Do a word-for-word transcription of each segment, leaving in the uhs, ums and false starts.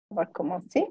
On va commencer.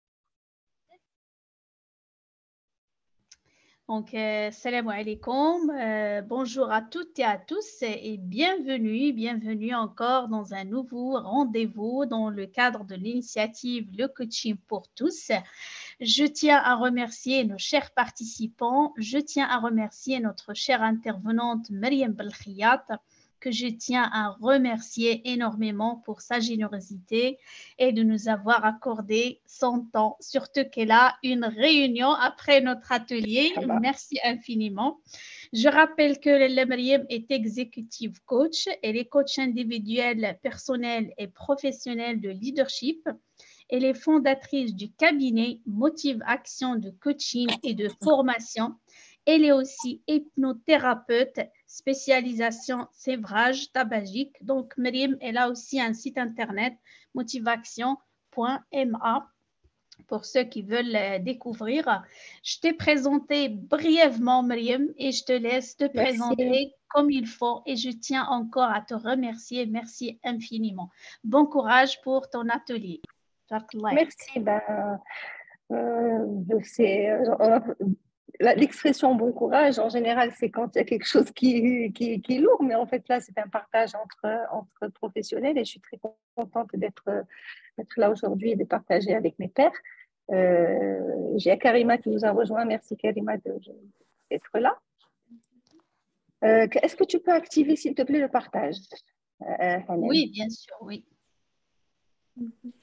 Donc, euh, salam alaikum, euh, bonjour à toutes et à tous et bienvenue, bienvenue encore dans un nouveau rendez-vous dans le cadre de l'initiative Le Coaching pour tous. Je tiens à remercier nos chers participants, je tiens à remercier notre chère intervenante Mariam Belkhiyat, que je tiens à remercier énormément pour sa générosité et de nous avoir accordé son temps, surtout qu'elle a une réunion après notre atelier. Merci infiniment. Je rappelle que Lella Mariam est executive coach, elle est coach individuel, personnel et professionnel de leadership. Elle est fondatrice du cabinet Motive Action de coaching et de formation. Elle est aussi hypnothérapeute, spécialisation sévrage tabagique. Donc, Mariam, elle a aussi un site internet motivation point m a pour ceux qui veulent découvrir. Je t'ai présenté brièvement, Mariam, et je te laisse te Merci. présenter comme il faut. Et je tiens encore à te remercier. Merci infiniment. Bon courage pour ton atelier. Merci. Ben, euh, c'est, euh, l'expression bon courage, en général, c'est quand il y a quelque chose qui, qui, qui est lourd, mais en fait, là, c'est un partage entre, entre professionnels et je suis très contente d'être, d'être là aujourd'hui et de partager avec mes pairs. Euh, j'ai Karima qui nous a rejoint. Merci, Karima, d'être là. Euh, est-ce que tu peux activer, s'il te plaît, le partage, euh, Oui, bien sûr, oui. Mm-hmm.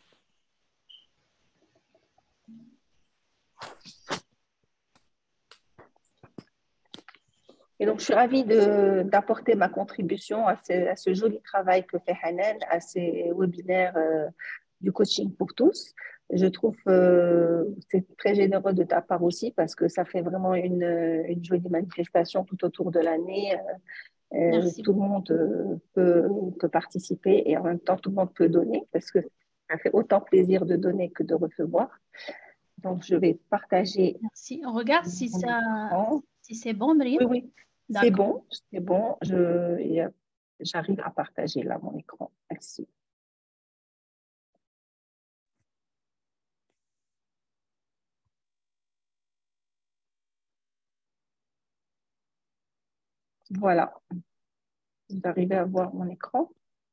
Et donc, je suis ravie d'apporter ma contribution à ce, à ce joli travail que fait Hanan, à ces webinaires euh, du coaching pour tous. Je trouve que euh, c'est très généreux de ta part aussi parce que ça fait vraiment une, une jolie manifestation tout autour de l'année. Euh, tout le monde euh, peut, peut participer et en même temps, tout le monde peut donner parce que ça fait autant plaisir de donner que de recevoir. Donc, je vais partager. Merci. On regarde si, ça, si c'est bon, Mariam. Oui, oui, c'est bon, c'est bon. Je, j'arrive à partager là mon écran. Merci. Voilà. Vous arrivez à voir mon écran?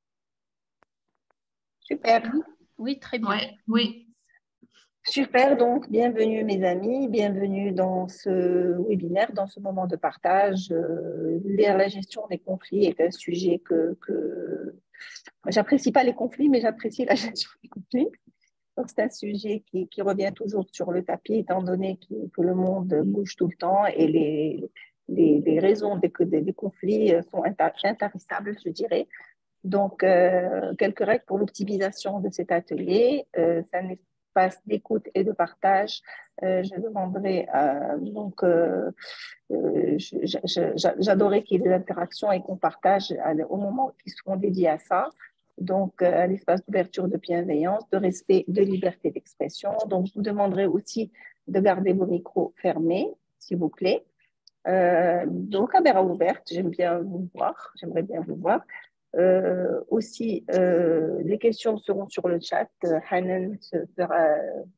Super. Oui, oui, très bien. Ouais, oui. Super, donc bienvenue mes amis, bienvenue dans ce webinaire, dans ce moment de partage. Euh, la gestion des conflits est un sujet que, que... j'apprécie pas les conflits, mais j'apprécie la gestion des conflits. Donc c'est un sujet qui, qui revient toujours sur le tapis, étant donné que, que le monde bouge tout le temps et les, les, les raisons des, des, des conflits sont intarissables, je dirais. Donc, euh, quelques règles pour l'optimisation de cet atelier. Euh, c'est un espace d'écoute et de partage. Euh, je demanderai, euh, donc, euh, euh, j'adorerais qu'il y ait des interactions et qu'on partage au moment qui seront dédiés à ça. Donc, euh, un espace d'ouverture, de bienveillance, de respect, de liberté d'expression. Donc, je vous demanderai aussi de garder vos micros fermés, s'il vous plaît. Euh, donc, caméra ouverte, j'aime bien vous voir, j'aimerais bien vous voir. Euh, aussi, euh, les questions seront sur le chat. Euh, Hanan sera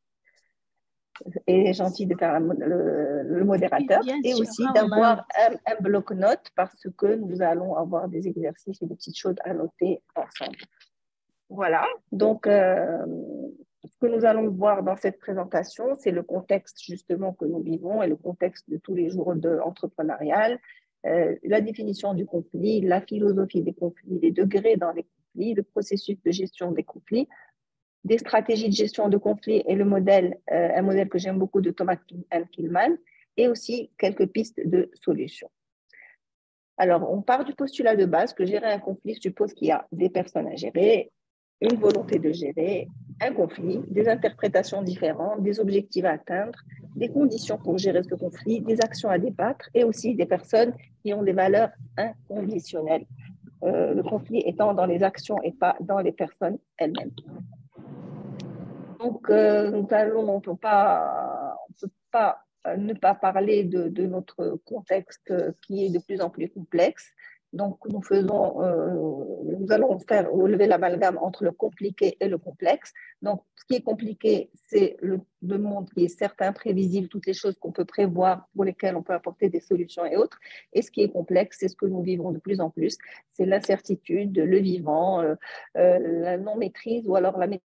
est gentil de faire le, le, le modérateur oui, et sûr. aussi Ah, d'avoir un, un bloc-notes parce que nous allons avoir des exercices et des petites choses à noter ensemble. Voilà, donc euh, ce que nous allons voir dans cette présentation, c'est le contexte justement que nous vivons et le contexte de tous les jours de entrepreneurial, euh, la définition du conflit, la philosophie des conflits, les degrés dans les conflits, le processus de gestion des conflits, des stratégies de gestion de conflits et le modèle, euh, un modèle que j'aime beaucoup de Thomas Kilmann, et aussi quelques pistes de solutions. Alors, on part du postulat de base que gérer un conflit suppose qu'il y a des personnes à gérer, une volonté de gérer un conflit, des interprétations différentes, des objectifs à atteindre, des conditions pour gérer ce conflit, des actions à débattre et aussi des personnes qui ont des valeurs inconditionnelles. Euh, le conflit étant dans les actions et pas dans les personnes elles-mêmes. Donc, euh, nous allons, on ne peut pas, on peut pas euh, ne pas parler de, de notre contexte qui est de plus en plus complexe. Donc, nous faisons, euh, nous allons faire relever l'amalgame entre le compliqué et le complexe. Donc, ce qui est compliqué, c'est le, le monde qui est certes imprévisible, toutes les choses qu'on peut prévoir, pour lesquelles on peut apporter des solutions et autres. Et ce qui est complexe, c'est ce que nous vivons de plus en plus, c'est l'incertitude, le vivant, euh, euh, la non-maîtrise ou alors la maîtrise.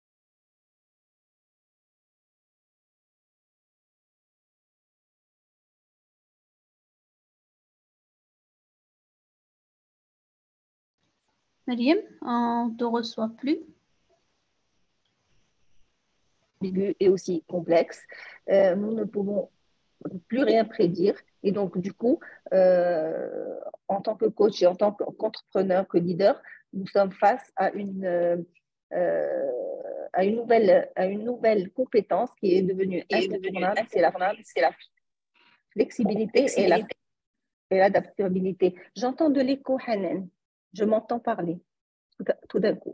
Mariam, on ne te reçoit plus. Ambigu et aussi complexe. Euh, nous ne pouvons plus rien prédire. Et donc, du coup, euh, en tant que coach et en tant qu'entrepreneur, que leader, nous sommes face à une, euh, à une, nouvelle, à une nouvelle compétence qui est devenue incontournable, c'est la, la flexibilité et la, et l'adaptabilité. J'entends de l'écho, Hanan. Je m'entends parler tout d'un coup.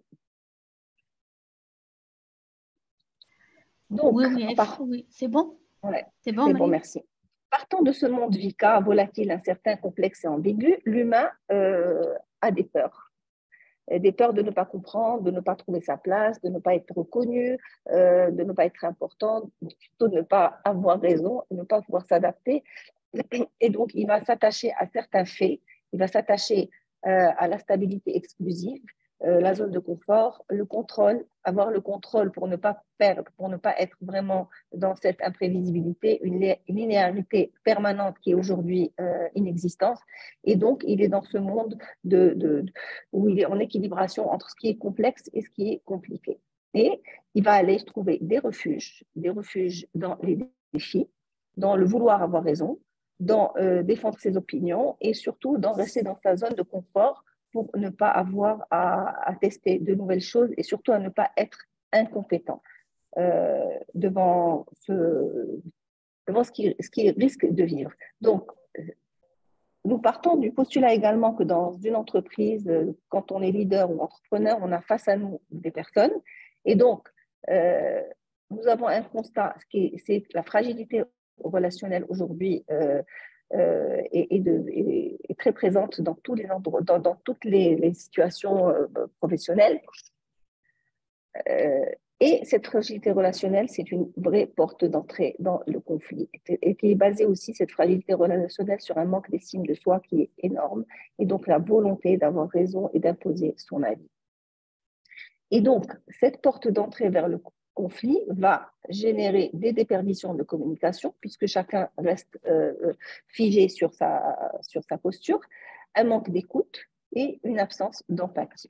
Donc, oui, oui, par... oui, c'est bon. Ouais, c'est bon, c'est bon, merci. Partant de ce monde V I C A, volatile, incertain, complexe et ambigu, l'humain euh, a des peurs. Des peurs de ne pas comprendre, de ne pas trouver sa place, de ne pas être reconnu, euh, de ne pas être important, plutôt de ne pas avoir raison, de ne pas pouvoir s'adapter. Et donc, il va s'attacher à certains faits, il va s'attacher euh, à la stabilité exclusive, euh, la zone de confort, le contrôle, avoir le contrôle pour ne pas perdre, pour ne pas être vraiment dans cette imprévisibilité, une, une linéarité permanente qui est aujourd'hui euh, inexistante. Et donc, il est dans ce monde de, de, de, où il est en équilibration entre ce qui est complexe et ce qui est compliqué. Et il va aller trouver des refuges, des refuges dans les défis, dans le vouloir avoir raison, dans euh, défendre ses opinions et surtout dans rester dans sa zone de confort pour ne pas avoir à, à tester de nouvelles choses et surtout à ne pas être incompétent euh, devant, ce, devant ce qui, ce qui risque de vivre. Donc, nous partons du postulat également que dans une entreprise, quand on est leader ou entrepreneur, on a face à nous des personnes. Et donc, euh, nous avons un constat, c'est la fragilité relationnelle aujourd'hui euh, euh, est, est, de, est, est très présente dans, tous les endroits, dans, dans toutes les, les situations euh, professionnelles. Euh, et cette fragilité relationnelle, c'est une vraie porte d'entrée dans le conflit et qui est basée aussi, cette fragilité relationnelle, sur un manque d'estime de soi qui est énorme et donc la volonté d'avoir raison et d'imposer son avis. Et donc, cette porte d'entrée vers le conflit va générer des déperditions de communication puisque chacun reste euh, figé sur sa, sur sa posture, un manque d'écoute et une absence d'empathie.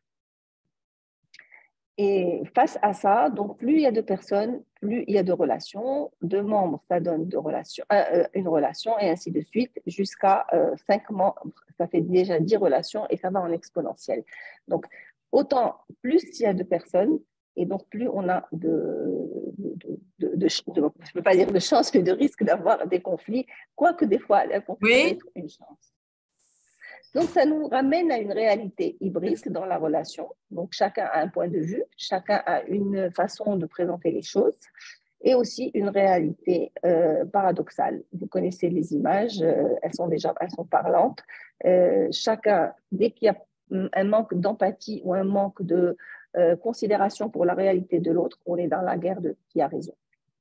Et face à ça, donc plus il y a de personnes, plus il y a de relations, deux membres, ça donne de relations, euh, une relation et ainsi de suite, jusqu'à euh, cinq membres, ça fait déjà dix relations et ça va en exponentiel. Donc, autant plus il y a de personnes, et donc plus on a de, de, de, de, de je ne peux pas dire de chance, mais de risque d'avoir des conflits, quoique des fois, un conflit oui. peut être une chance. Donc, ça nous ramène à une réalité hybride dans la relation. Donc, chacun a un point de vue, chacun a une façon de présenter les choses et aussi une réalité euh, paradoxale. Vous connaissez les images, euh, elles sont déjà elles sont parlantes. Euh, chacun, dès qu'il y a un manque d'empathie ou un manque de euh, considération pour la réalité de l'autre, on est dans la guerre de qui a raison.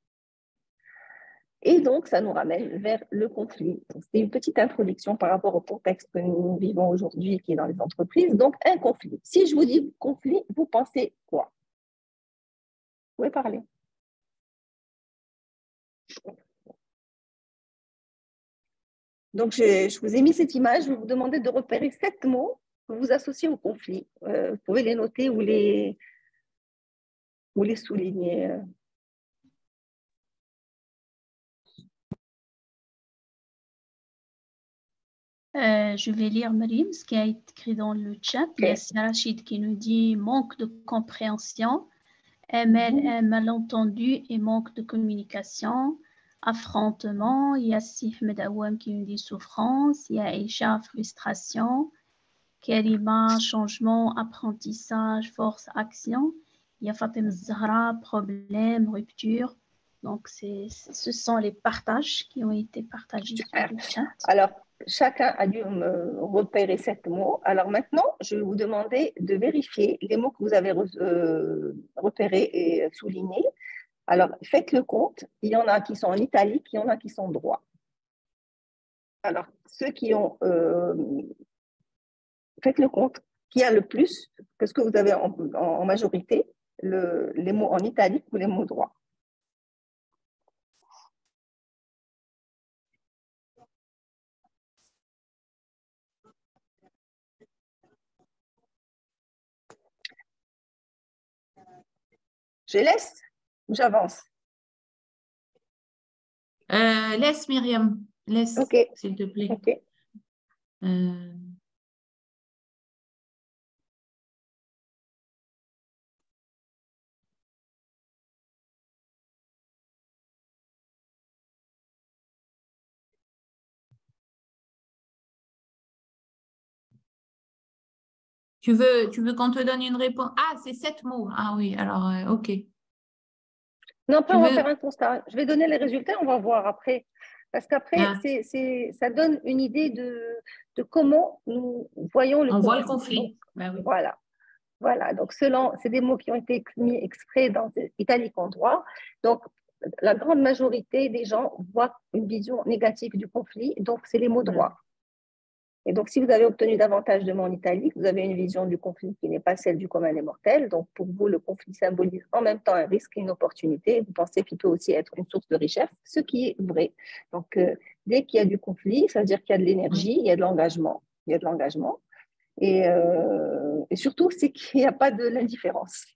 Et donc, ça nous ramène vers le conflit. C'est une petite introduction par rapport au contexte que nous vivons aujourd'hui, qui est dans les entreprises. Donc, un conflit. Si je vous dis conflit, vous pensez quoi? Vous pouvez parler. Donc, je, je vous ai mis cette image. Je vais vous demander de repérer sept mots que vous associez au conflit. Euh, vous pouvez les noter ou les, ou les souligner. Euh, je vais lire Mariam, ce qui a été écrit dans le chat. Okay. Il y a Sarah Rachid qui nous dit manque de compréhension, un, mal, un malentendu et manque de communication, affrontement. Il y a Sif Medawam qui nous dit souffrance. Il y a Aïcha, frustration. Karima, changement, apprentissage, force, action. Il y a Fatem Zahra, problème, rupture. Donc, c'est, ce sont les partages qui ont été partagés Super. sur le chat. Alors, chacun a dû me repérer sept mots. Alors maintenant, je vais vous demander de vérifier les mots que vous avez euh, repérés et soulignés. Alors, faites le compte. Il y en a qui sont en italique, il y en a qui sont droits. Alors, ceux qui ont... Euh, faites le compte. Qui a le plus, qu'est-ce que vous avez en, en, en majorité, le, les mots en italique ou les mots droits? Je laisse ou j'avance? Euh, laisse, Myriam. Laisse, Ok. s'il te plaît. Ok. Euh... Tu veux, tu veux qu'on te donne une réponse? Ah, c'est sept mots. Ah oui, alors, euh, ok. Non, pas, Tu on va veux... faire un constat. Je vais donner les résultats, on va voir après. Parce qu'après, Ah, c'est, c'est, ça donne une idée de, de comment nous voyons le on voit le conflit. Donc, conflit. Ben oui. voilà. Voilà. Donc, selon, c'est des mots qui ont été mis exprès dans italique en droit. Donc, la grande majorité des gens voient une vision négative du conflit. Donc, c'est les mots droits. Et donc, si vous avez obtenu davantage de mots en italique, vous avez une vision du conflit qui n'est pas celle du commun des mortels. Donc, pour vous, le conflit symbolise en même temps un risque et une opportunité. Vous pensez qu'il peut aussi être une source de richesse, ce qui est vrai. Donc, euh, dès qu'il y a du conflit, ça veut dire qu'il y a de l'énergie, il y a de l'engagement. Il y a de l'engagement. Et, euh, et surtout, c'est qu'il n'y a pas de l'indifférence.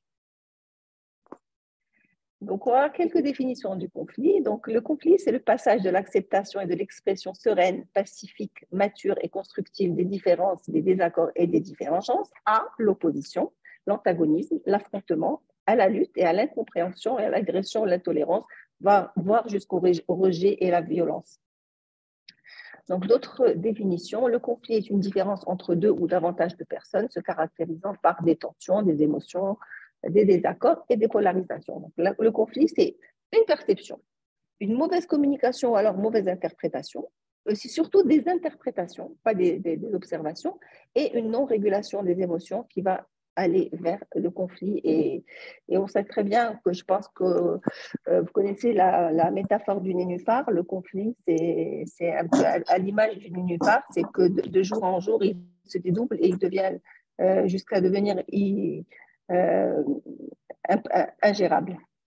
Donc, on a quelques définitions du conflit. Donc, le conflit, c'est le passage de l'acceptation et de l'expression sereine, pacifique, mature et constructive des différences, des désaccords et des divergences à l'opposition, l'antagonisme, l'affrontement, à la lutte et à l'incompréhension et à l'agression, l'intolérance, voire jusqu'au rejet et la violence. Donc, d'autres définitions, le conflit est une différence entre deux ou davantage de personnes se caractérisant par des tensions, des émotions, des désaccords et des polarisations. Donc, le conflit, c'est une perception, une mauvaise communication ou alors mauvaise interprétation, c'est surtout des interprétations, pas des, des, des observations, et une non-régulation des émotions qui va aller vers le conflit. Et, et on sait très bien que je pense que euh, vous connaissez la, la métaphore du nénuphar. Le conflit, c'est un peu à, à l'image du nénuphar, c'est que de, de jour en jour, il se dédouble et il devient euh, jusqu'à devenir il, euh, ingérable.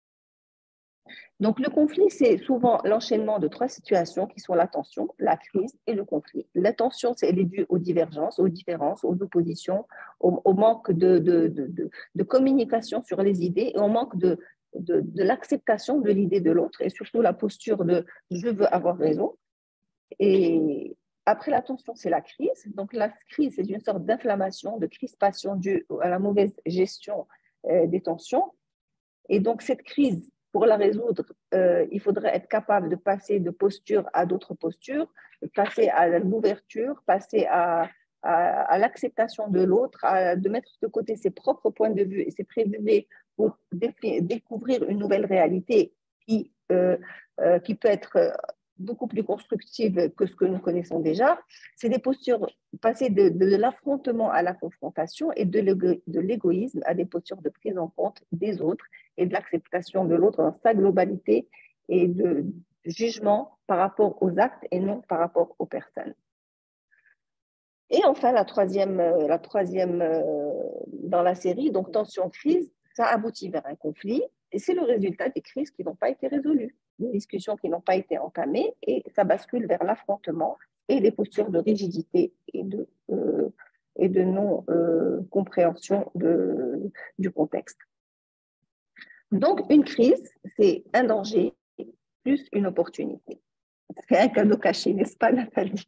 Donc, le conflit, c'est souvent l'enchaînement de trois situations qui sont la tension, la crise et le conflit. La tension, c'est due aux divergences, aux différences, aux oppositions, au, au manque de, de, de, de, de communication sur les idées et au manque de, de, de l'acceptation de l'idée de l'autre et surtout la posture de « je veux avoir raison ». Et après la tension, c'est la crise. Donc, la crise, c'est une sorte d'inflammation, de crispation due à la mauvaise gestion euh, des tensions. Et donc, cette crise, pour la résoudre, euh, il faudrait être capable de passer de posture à d'autres postures, de passer à l'ouverture, passer à, à, à l'acceptation de l'autre, de mettre de côté ses propres points de vue et ses préjugés pour découvrir une nouvelle réalité qui, euh, euh, qui peut être beaucoup plus constructive que ce que nous connaissons déjà. C'est des postures, passer de, de, de l'affrontement à la confrontation et de l'égoïsme à des postures de prise en compte des autres et de l'acceptation de l'autre dans sa globalité et de jugement par rapport aux actes et non par rapport aux personnes. Et enfin, la troisième, la troisième dans la série, donc tension-crise, ça aboutit vers un conflit et c'est le résultat des crises qui n'ont pas été résolues, des discussions qui n'ont pas été entamées et ça bascule vers l'affrontement et les postures de rigidité et de, euh, et de non-compréhension euh, du contexte. Donc, une crise, c'est un danger plus une opportunité. C'est un cadeau caché, n'est-ce pas, Nathalie?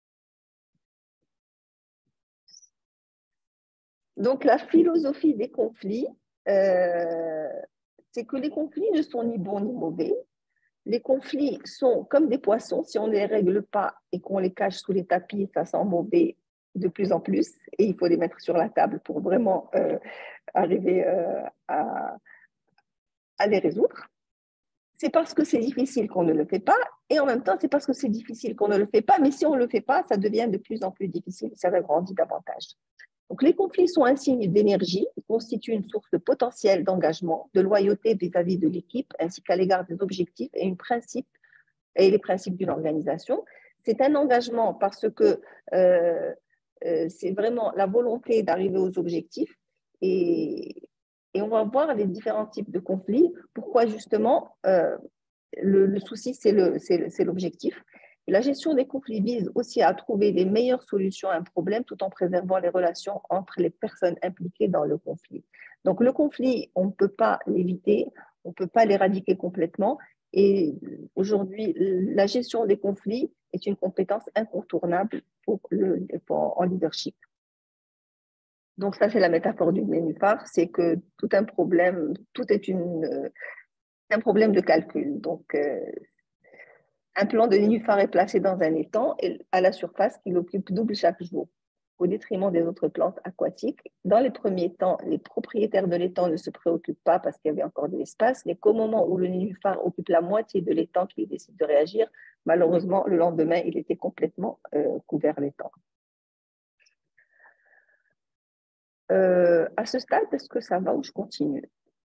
Donc, la philosophie des conflits, euh, c'est que les conflits ne sont ni bons ni mauvais. Les conflits sont comme des poissons. Si on ne les règle pas et qu'on les cache sous les tapis, ça sent mauvais de plus en plus. Et il faut les mettre sur la table pour vraiment euh, arriver euh, à, à les résoudre. c'est parce que c'est difficile qu'on ne le fait pas, et en même temps, c'est parce que c'est difficile qu'on ne le fait pas, mais si on ne le fait pas, ça devient de plus en plus difficile, ça grandit davantage. Donc, les conflits sont un signe d'énergie, ils constituent une source potentielle d'engagement, de loyauté vis-à-vis de l'équipe, ainsi qu'à l'égard des objectifs et, une principe, et les principes d'une organisation. C'est un engagement parce que euh, euh, c'est vraiment la volonté d'arriver aux objectifs, et, et on va voir les différents types de conflits, pourquoi justement euh, le, le souci, c'est l'objectif. La gestion des conflits vise aussi à trouver les meilleures solutions à un problème tout en préservant les relations entre les personnes impliquées dans le conflit. Donc, le conflit, on ne peut pas l'éviter, on ne peut pas l'éradiquer complètement. Et aujourd'hui, la gestion des conflits est une compétence incontournable pour le, pour, en leadership. Donc, ça, c'est la métaphore du nénuphar, c'est que tout un problème, tout est une, un problème de calcul. Donc, euh, un plant de nénuphar est placé dans un étang et à la surface qu'il occupe double chaque jour, au détriment des autres plantes aquatiques. Dans les premiers temps, les propriétaires de l'étang ne se préoccupent pas parce qu'il y avait encore de l'espace, mais qu'au moment où le nénuphar occupe la moitié de l'étang, qu'il décide de réagir, malheureusement, le lendemain, il était complètement euh, couvert l'étang. Euh, à ce stade, est-ce que ça va ou je continue?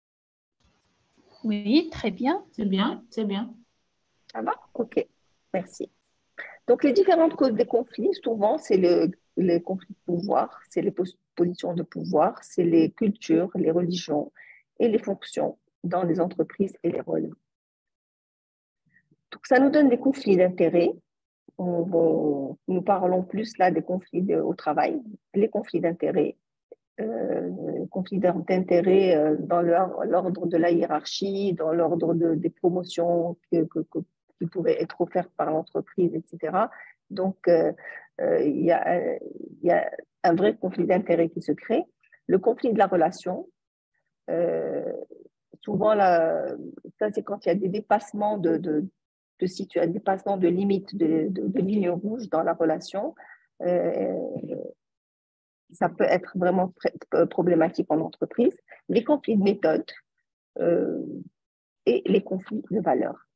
Oui, très bien. C'est bien, c'est bien. Ça va? OK, merci. Donc, les différentes causes des conflits, souvent, c'est le, les conflits de pouvoir, c'est les positions de pouvoir, c'est les cultures, les religions et les fonctions dans les entreprises et les rôles. Donc, ça nous donne des conflits d'intérêts. Nous parlons plus là des conflits de, au travail, les conflits d'intérêts. Euh, conflits d'intérêt euh, dans l'ordre de la hiérarchie, dans l'ordre de, des promotions que, que, que, qui pourraient être offertes par l'entreprise, et cetera. Donc, euh, euh, il y a, il y a un vrai conflit d'intérêt qui se crée. Le conflit de la relation, euh, souvent, là, ça c'est quand il y a des dépassements de, de, de situation, dépassement de limites, de, de, de lignes rouges dans la relation. Euh, ça peut être vraiment problématique en entreprise, les conflits de méthode euh, et les conflits de valeurs.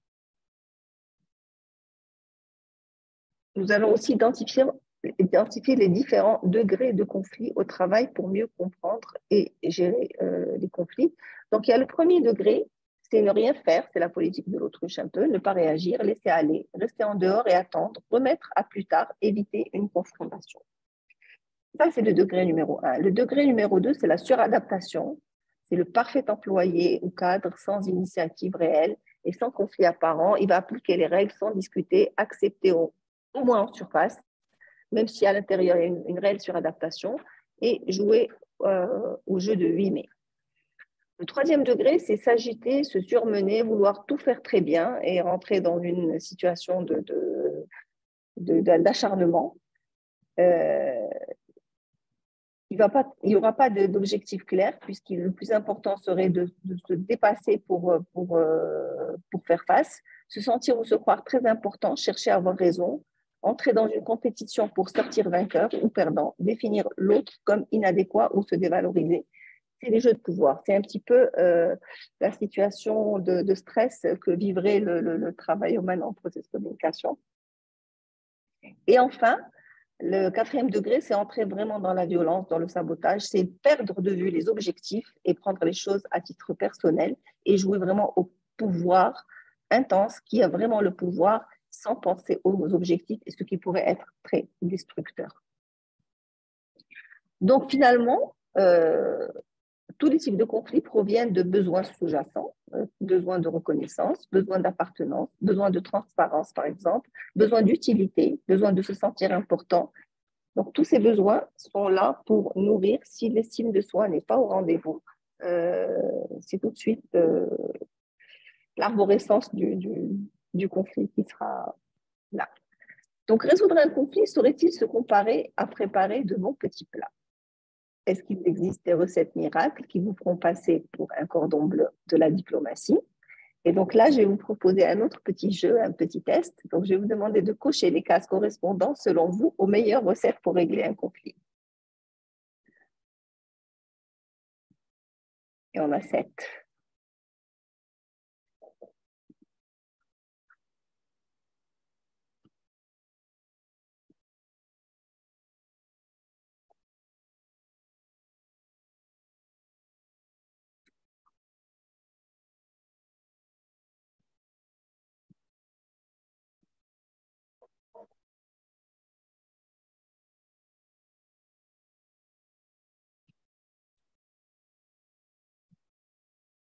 Nous allons aussi identifier, identifier les différents degrés de conflit au travail pour mieux comprendre et gérer euh, les conflits. Donc, il y a le premier degré, c'est ne rien faire, c'est la politique de l'autruche un peu, ne pas réagir, laisser aller, rester en dehors et attendre, remettre à plus tard, éviter une confrontation. Ça, c'est le degré numéro un. Le degré numéro deux, c'est la suradaptation. C'est le parfait employé ou cadre sans initiative réelle et sans conflit apparent. Il va appliquer les règles sans discuter, accepter au, au moins en surface, même si à l'intérieur, il y a une, une réelle suradaptation, et jouer euh, au jeu de huit mai. Le troisième degré, c'est s'agiter, se surmener, vouloir tout faire très bien et rentrer dans une situation de, de, de, d'acharnement. Euh, Il n'y aura pas d'objectif clair, puisque le plus important serait de, de se dépasser pour, pour, pour faire face, se sentir ou se croire très important, chercher à avoir raison, entrer dans une compétition pour sortir vainqueur ou perdant, définir l'autre comme inadéquat ou se dévaloriser. C'est les jeux de pouvoir. C'est un petit peu euh, la situation de, de stress que vivrait le, le, le travail humain en processus de communication. Et enfin, le quatrième degré, c'est entrer vraiment dans la violence, dans le sabotage, c'est perdre de vue les objectifs et prendre les choses à titre personnel et jouer vraiment au pouvoir intense, qui a vraiment le pouvoir sans penser aux objectifs et ce qui pourrait être très destructeur. Donc finalement, euh, tous les types de conflits proviennent de besoins sous-jacents, euh, besoin de reconnaissance, besoin d'appartenance, besoin de transparence par exemple, besoin d'utilité, besoin de se sentir important. Donc, tous ces besoins sont là pour nourrir. Si l'estime de soi n'est pas au rendez-vous, euh, c'est tout de suite euh, l'arborescence du, du, du conflit qui sera là. Donc, résoudre un conflit saurait-il se comparer à préparer de bons petits plats? Est-ce qu'il existe des recettes miracles qui vous feront passer pour un cordon bleu de la diplomatie? Et donc là, je vais vous proposer un autre petit jeu, un petit test. Donc, je vais vous demander de cocher les cases correspondant, selon vous, aux meilleures recettes pour régler un conflit. Et on a sept.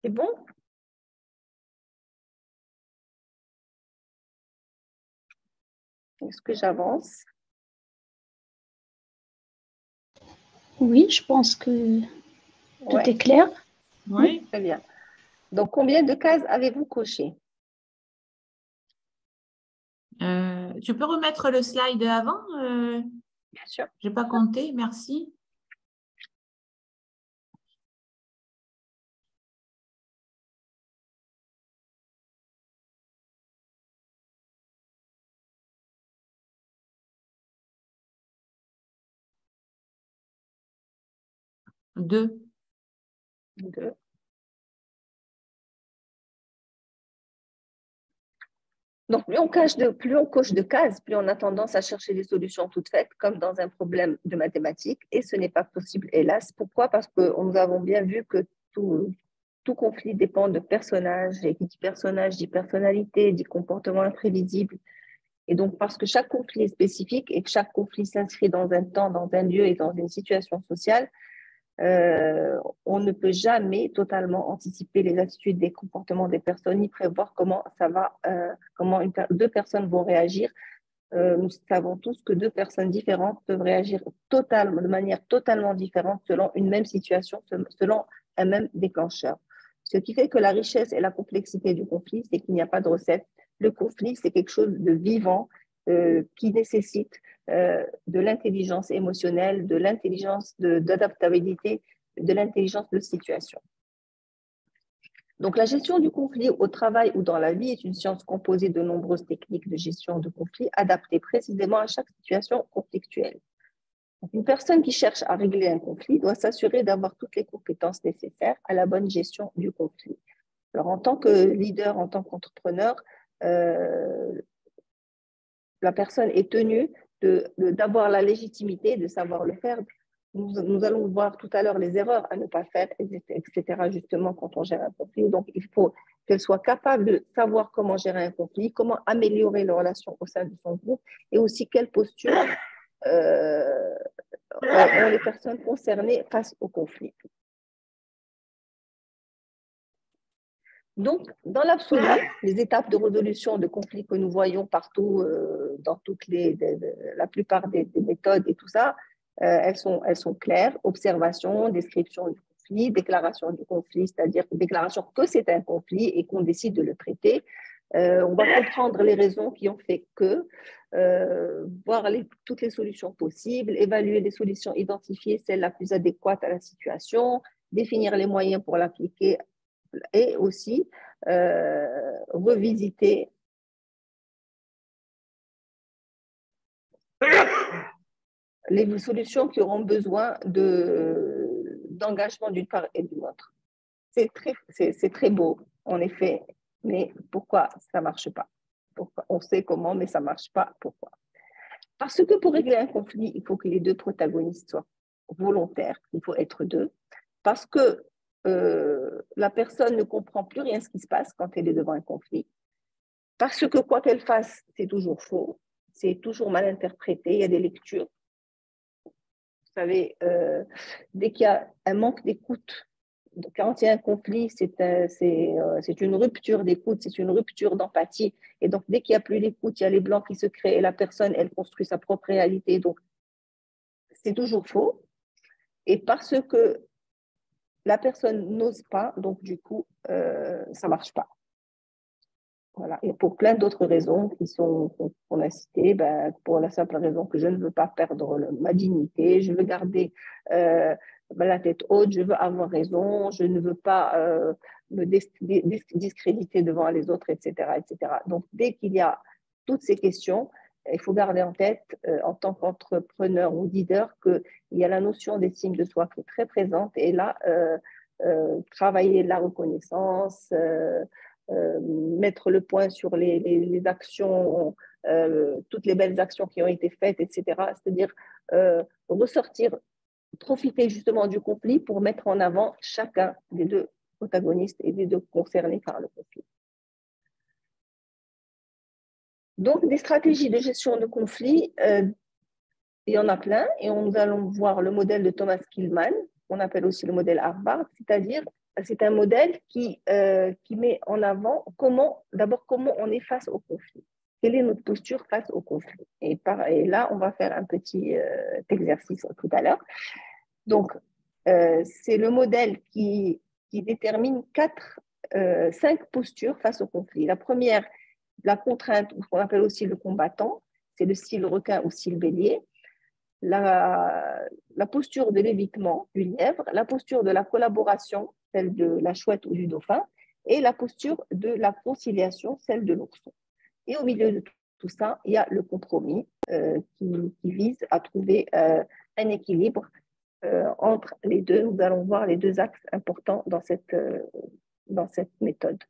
C'est bon? Est-ce que j'avance? Oui, je pense que tout Ouais. est clair. Oui. Très bien. Donc, combien de cases avez-vous coché? Euh, tu peux remettre le slide avant? Euh, Bien sûr. je n'ai pas compté, merci. Deux. Deux. Donc, plus on, cache de, plus on coche de cases, plus on a tendance à chercher des solutions toutes faites, comme dans un problème de mathématiques, et ce n'est pas possible, hélas. Pourquoi? Parce que nous avons bien vu que tout, tout conflit dépend de personnages, et qui dit personnage dit personnalité, dit comportement imprévisible. Et donc, parce que chaque conflit est spécifique et que chaque conflit s'inscrit dans un temps, dans un lieu et dans une situation sociale, euh, on ne peut jamais totalement anticiper les attitudes, des comportements des personnes, ni prévoir comment ça va, euh, comment une, deux personnes vont réagir. Euh, nous savons tous que deux personnes différentes peuvent réagir totalement, de manière totalement différente selon une même situation, selon un même déclencheur. Ce qui fait que la richesse et la complexité du conflit, c'est qu'il n'y a pas de recette. Le conflit, c'est quelque chose de vivant euh, qui nécessite euh, de l'intelligence émotionnelle, de l'intelligence d'adaptabilité, de, de l'intelligence de situation. Donc, la gestion du conflit au travail ou dans la vie est une science composée de nombreuses techniques de gestion de conflit adaptées précisément à chaque situation conflictuelle. Donc, une personne qui cherche à régler un conflit doit s'assurer d'avoir toutes les compétences nécessaires à la bonne gestion du conflit. Alors, en tant que leader, en tant qu'entrepreneur, euh, la personne est tenue de, de, d'avoir la légitimité de savoir le faire. Nous, nous allons voir tout à l'heure les erreurs à ne pas faire, et cetera, justement, quand on gère un conflit. Donc, il faut qu'elle soit capable de savoir comment gérer un conflit, comment améliorer les relations au sein de son groupe, et aussi quelle posture euh, ont les personnes concernées face au conflit. Donc, dans l'absolu, les étapes de résolution de conflits que nous voyons partout, euh, dans toutes les, de, de, la plupart des, des méthodes et tout ça, euh, elles, sont, elles sont claires. Observation, description du conflit, déclaration du conflit, c'est-à-dire déclaration que c'est un conflit et qu'on décide de le traiter. Euh, on va comprendre les raisons qui ont fait que, euh, voir les, toutes les solutions possibles, évaluer les solutions, identifier celle la plus adéquate à la situation, définir les moyens pour l'appliquer, et aussi euh, revisiter les solutions qui auront besoin de, d'engagement d'une part et d'une autre. C'est très, c'est, c'est très beau, en effet, mais pourquoi ça ne marche pas? Pourquoi? On sait comment, mais ça ne marche pas. Pourquoi? Parce que pour régler un conflit, il faut que les deux protagonistes soient volontaires, il faut être deux, parce que euh, la personne ne comprend plus rien de ce qui se passe quand elle est devant un conflit. Parce que quoi qu'elle fasse, c'est toujours faux, c'est toujours mal interprété, il y a des lectures. Vous savez, euh, dès qu'il y a un manque d'écoute, quand il y a un conflit, c'est, un, c'est, euh, c'est une rupture d'écoute, c'est une rupture d'empathie. Et donc, dès qu'il n'y a plus d'écoute, il y a les blancs qui se créent et la personne, elle construit sa propre réalité. Donc, c'est toujours faux. Et parce que la personne n'ose pas, donc du coup, euh, ça ne marche pas. Voilà. Et pour plein d'autres raisons qui sont, qu'on a citées, ben, pour la simple raison que je ne veux pas perdre le, ma dignité, je veux garder euh, la tête haute, je veux avoir raison, je ne veux pas euh, me dis, dis, discréditer devant les autres, et cetera, et cetera. Donc, dès qu'il y a toutes ces questions, il faut garder en tête, euh, en tant qu'entrepreneur ou leader, qu'il y a la notion d'estime de soi qui est très présente. Et là, euh, euh, travailler la reconnaissance, euh, Euh, mettre le point sur les, les, les actions, euh, toutes les belles actions qui ont été faites, et cetera. C'est-à-dire euh, ressortir, profiter justement du conflit pour mettre en avant chacun des deux protagonistes et des deux concernés par le conflit. Donc, des stratégies de gestion de conflit, euh, il y en a plein, et nous allons voir le modèle de Thomas Kilmann, qu'on appelle aussi le modèle Harvard, c'est-à-dire c'est un modèle qui, euh, qui met en avant comment, d'abord, comment on est face au conflit. Quelle est notre posture face au conflit? Et, par, et là, on va faire un petit euh, exercice tout à l'heure. Donc, euh, c'est le modèle qui, qui détermine quatre, euh, cinq postures face au conflit. La première, la contrainte, ou ce qu'on appelle aussi le combattant, c'est le style requin ou style bélier. La, la posture de l'évitement du lièvre, la posture de la collaboration, celle de la chouette ou du dauphin, et la posture de la conciliation, celle de l'ourson. Et au milieu de tout ça, il y a le compromis euh, qui, qui vise à trouver euh, un équilibre euh, entre les deux. Nous allons voir les deux axes importants dans cette, euh, dans cette méthode.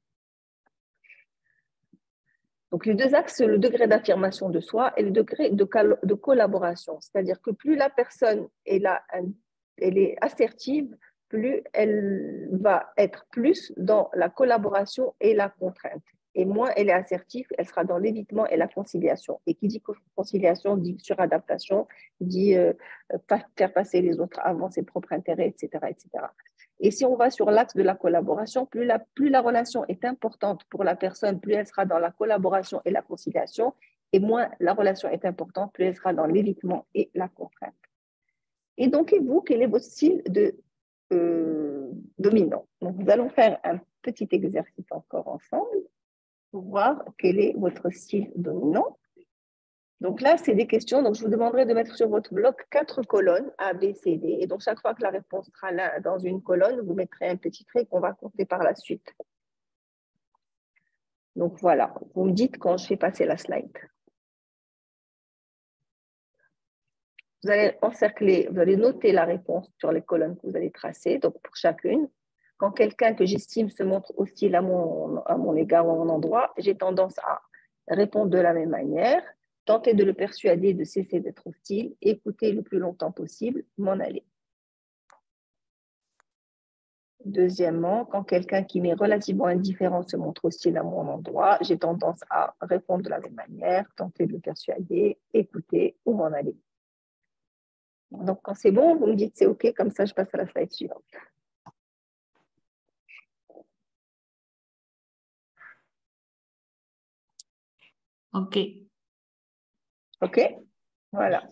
Donc, les deux axes, c'est le degré d'affirmation de soi et le degré de, de collaboration. C'est-à-dire que plus la personne est, là, elle est assertive, plus elle va être plus dans la collaboration et la contrainte. Et moins elle est assertive, elle sera dans l'évitement et la conciliation. Et qui dit conciliation dit suradaptation, dit euh, faire passer les autres avant ses propres intérêts, et cetera, et cetera. Et si on va sur l'axe de la collaboration, plus la, plus la relation est importante pour la personne, plus elle sera dans la collaboration et la conciliation, et moins la relation est importante, plus elle sera dans l'évitement et la contrainte. Et donc, et vous, quel est votre style de euh, dominant? Donc, nous allons faire un petit exercice encore ensemble pour voir quel est votre style dominant. Donc là, c'est des questions. Donc, je vous demanderai de mettre sur votre bloc quatre colonnes, A, B, C, D. Et donc, chaque fois que la réponse sera là dans une colonne, vous mettrez un petit trait qu'on va compter par la suite. Donc, voilà. Vous me dites quand je fais passer la slide. Vous allez encercler, vous allez noter la réponse sur les colonnes que vous allez tracer, donc pour chacune. Quand quelqu'un que j'estime se montre hostile à mon, à mon égard ou à mon endroit, j'ai tendance à répondre de la même manière, tenter de le persuader de cesser d'être hostile, écouter le plus longtemps possible, m'en aller. Deuxièmement, quand quelqu'un qui m'est relativement indifférent se montre hostile à mon endroit, j'ai tendance à répondre de la même manière, tenter de le persuader, écouter ou m'en aller. Donc, quand c'est bon, vous me dites c'est OK, comme ça, je passe à la slide suivante. OK. OK? Voilà.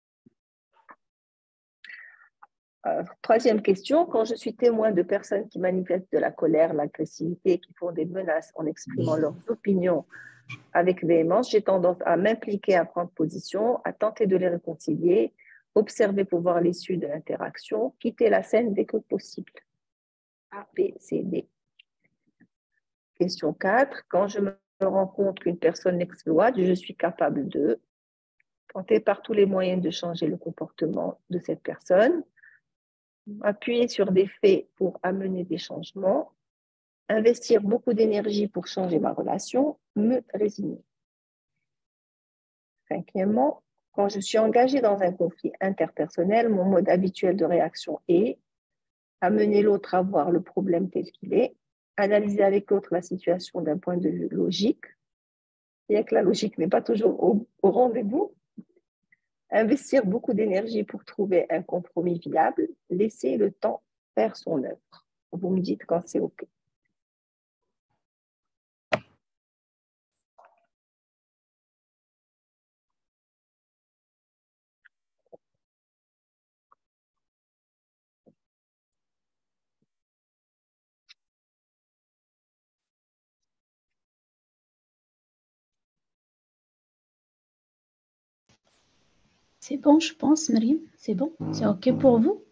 Euh, troisième question, quand je suis témoin de personnes qui manifestent de la colère, l'agressivité, qui font des menaces en exprimant leurs opinions avec véhémence, j'ai tendance à m'impliquer, à prendre position, à tenter de les réconcilier, observer pour voir l'issue de l'interaction, quitter la scène dès que possible. A, B, C, D. Question quatre, quand je me rends compte qu'une personne m'exploite, je suis capable de tenter par tous les moyens de changer le comportement de cette personne, appuyer sur des faits pour amener des changements, investir beaucoup d'énergie pour changer ma relation, me résigner. Cinquièmement, quand je suis engagée dans un conflit interpersonnel, mon mode habituel de réaction est amener l'autre à voir le problème tel qu'il est, analyser avec l'autre la situation d'un point de vue logique, bien que la logique n'est pas toujours au, au rendez-vous, investir beaucoup d'énergie pour trouver un compromis viable, laisser le temps faire son œuvre. Vous me dites quand c'est OK. C'est bon, je pense, Mariam. C'est bon. C'est OK pour vous?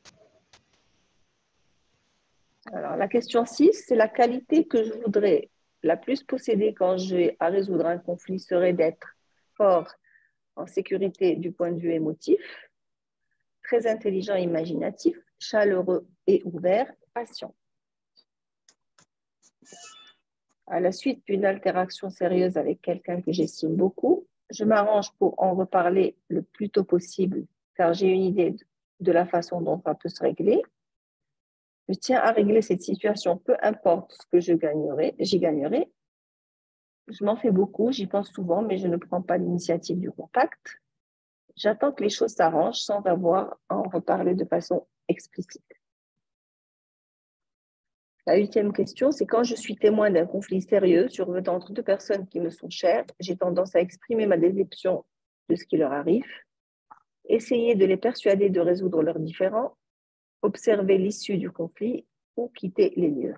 Alors, la question six, c'est la qualité que je voudrais la plus posséder quand j'ai à résoudre un conflit serait d'être fort en sécurité du point de vue émotif, très intelligent et imaginatif, chaleureux et ouvert, patient. À la suite d'une interaction sérieuse avec quelqu'un que j'estime beaucoup, je m'arrange pour en reparler le plus tôt possible car j'ai une idée de la façon dont ça peut se régler. Je tiens à régler cette situation, peu importe ce que je gagnerai, j'y gagnerai. Je m'en fais beaucoup, j'y pense souvent, mais je ne prends pas l'initiative du contact. J'attends que les choses s'arrangent sans avoir à en reparler de façon explicite. La huitième question, c'est quand je suis témoin d'un conflit sérieux survenant entre deux personnes qui me sont chères, j'ai tendance à exprimer ma déception de ce qui leur arrive, essayer de les persuader de résoudre leurs différends, observer l'issue du conflit ou quitter les lieux.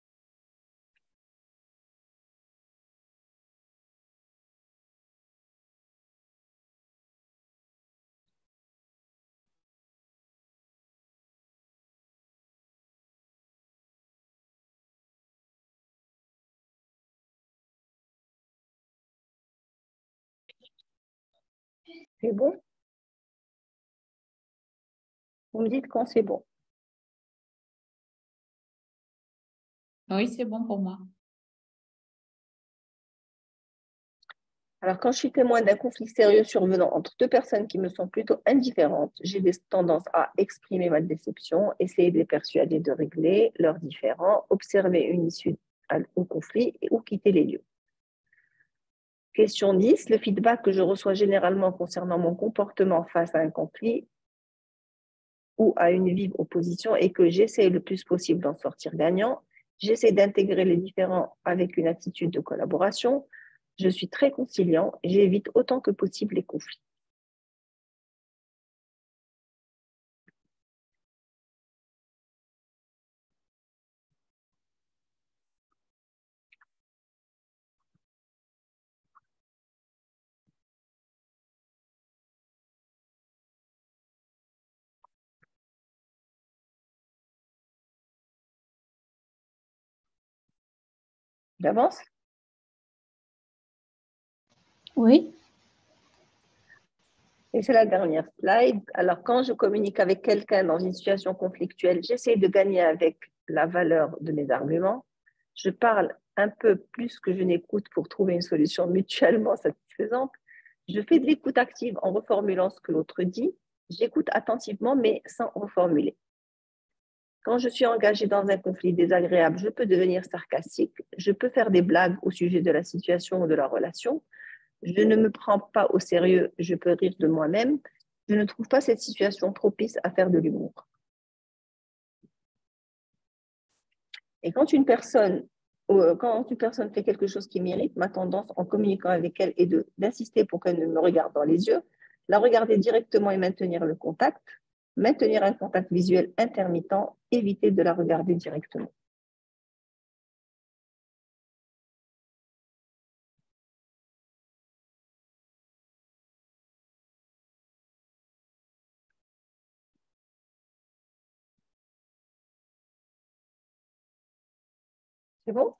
C'est bon? Vous me dites quand c'est bon. Oui, c'est bon pour moi. Alors, quand je suis témoin d'un conflit sérieux survenant entre deux personnes qui me sont plutôt indifférentes, j'ai des tendances à exprimer ma déception, essayer de les persuader de régler leurs différends, observer une issue au conflit ou quitter les lieux. Question dix. Le feedback que je reçois généralement concernant mon comportement face à un conflit ou à une vive opposition est que j'essaie le plus possible d'en sortir gagnant, j'essaie d'intégrer les différends avec une attitude de collaboration, je suis très conciliant, j'évite autant que possible les conflits. J'avance? Oui. Et c'est la dernière slide. Alors, quand je communique avec quelqu'un dans une situation conflictuelle, j'essaie de gagner avec la valeur de mes arguments. Je parle un peu plus que je n'écoute pour trouver une solution mutuellement satisfaisante. Je fais de l'écoute active en reformulant ce que l'autre dit. J'écoute attentivement, mais sans reformuler. Quand je suis engagée dans un conflit désagréable, je peux devenir sarcastique. Je peux faire des blagues au sujet de la situation ou de la relation. Je ne me prends pas au sérieux, je peux rire de moi-même. Je ne trouve pas cette situation propice à faire de l'humour. Et quand une personne, quand une personne fait quelque chose qui m'irrite, ma tendance en communiquant avec elle est de, d'insister pour qu'elle me regarde dans les yeux, la regarder directement et maintenir le contact, maintenir un contact visuel intermittent, éviter de la regarder directement. C'est bon?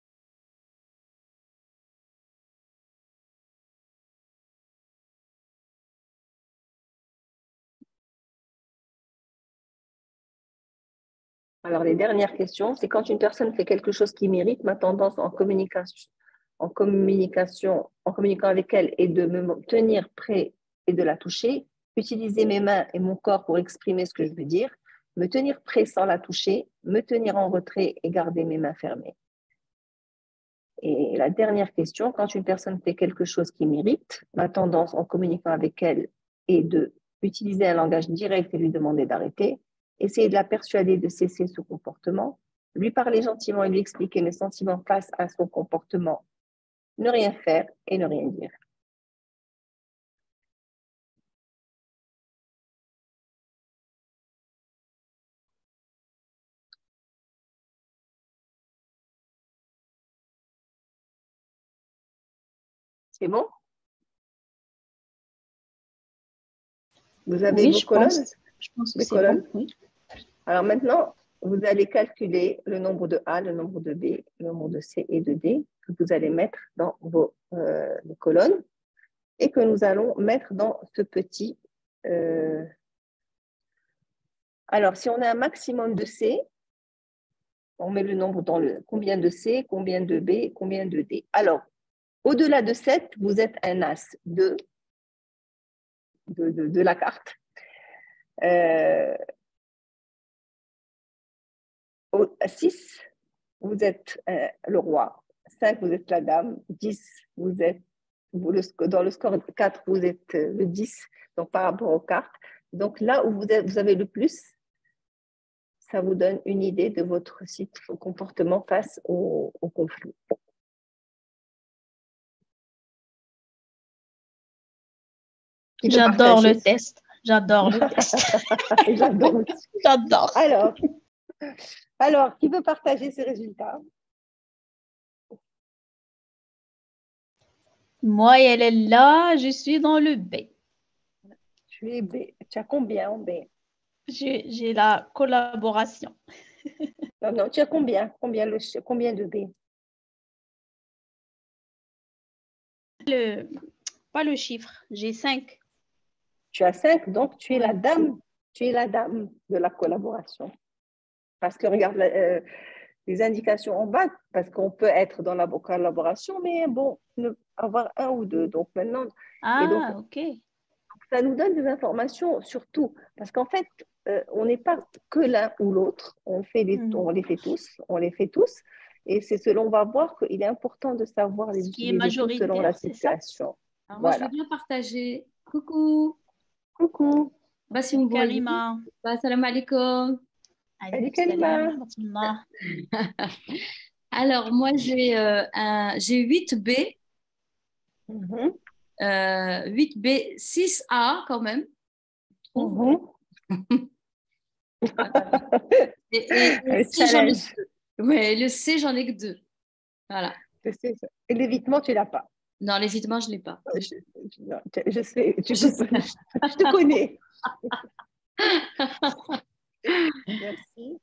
Alors, les dernières questions, c'est quand une personne fait quelque chose qui m'irrite, ma tendance en communication, en communication, en communiquant avec elle est de me tenir près et de la toucher, utiliser mes mains et mon corps pour exprimer ce que je veux dire, me tenir près sans la toucher, me tenir en retrait et garder mes mains fermées. Et la dernière question, quand une personne fait quelque chose qui m'irrite, ma tendance en communiquant avec elle est de utiliser un langage direct et lui demander d'arrêter, essayer de la persuader de cesser ce comportement, lui parler gentiment et lui expliquer mes sentiments face à son comportement, ne rien faire et ne rien dire. C'est bon? Vous avez Oui, vos je colonnes? pense, je pense que Les c'est colonnes? bon. Oui. Alors maintenant, vous allez calculer le nombre de A, le nombre de B, le nombre de C et de D que vous allez mettre dans vos euh, colonnes et que nous allons mettre dans ce petit... Euh... Alors, si on a un maximum de C, on met le nombre dans le combien de C, combien de B, combien de D. Alors, au-delà de sept, vous êtes un As de, de, de, de la carte. Euh, au, six, vous êtes euh, le roi. cinq, vous êtes la dame. dix, vous êtes, vous, le, dans le score quatre, vous êtes euh, le dix, donc par rapport aux cartes. Donc là où vous, êtes, vous avez le plus, ça vous donne une idée de votre site, comportement face au, au conflit. J'adore le test. J'adore le test. J'adore aussi. J'adore. Alors, alors, qui veut partager ses résultats? Moi, elle est là. Je suis dans le B. Tu es B. Tu as combien en B? J'ai la collaboration. Non, non, tu as combien? Combien, le, combien de B? Le, pas le chiffre. J'ai cinq. Tu as cinq, donc tu es Ouais. la dame. Tu es la dame de la collaboration. Parce que regarde euh, les indications en bas, parce qu'on peut être dans la collaboration, mais bon, ne, avoir un ou deux. Donc maintenant, Ah, et donc, ok. ça nous donne des informations sur tout. Parce qu'en fait, euh, on n'est pas que l'un ou l'autre. On, fait les, Mm. on les fait tous. On les fait tous. Et c'est selon, on va voir qu'il est important de savoir les Ce qui est utiliser tous selon la majoritaire, c'est ça? situation. Alors moi, Voilà. je veux bien partager. Coucou. Coucou. Bah, si vous me voyez. Karima. Bah, salam alaikum. Salut Karima. Alors, moi, j'ai euh, un, j'ai huit B. Mhm. Euh, huit B, six A quand même. Mhm. Et, et, et Le C, j'en ai challenge. que deux. Ouais, le C, j'en ai que deux. Voilà. Je sais ça. Et l'évitement, tu ne l'as pas. Non, l'évitement, je ne l'ai pas. Je, je- non, je sais, tu Je peux, je, je te connais. Merci.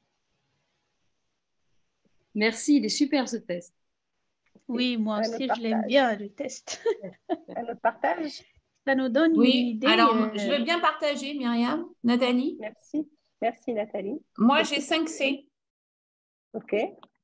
Merci, il est super ce test. Oui, moi Un aussi, autre je l'aime partage. bien, le test. Un autre partage. Ça nous donne une Oui, idée. alors euh, je veux bien partager, Myriam, Nathalie. Merci. Merci Nathalie. Moi, j'ai cinq C. OK.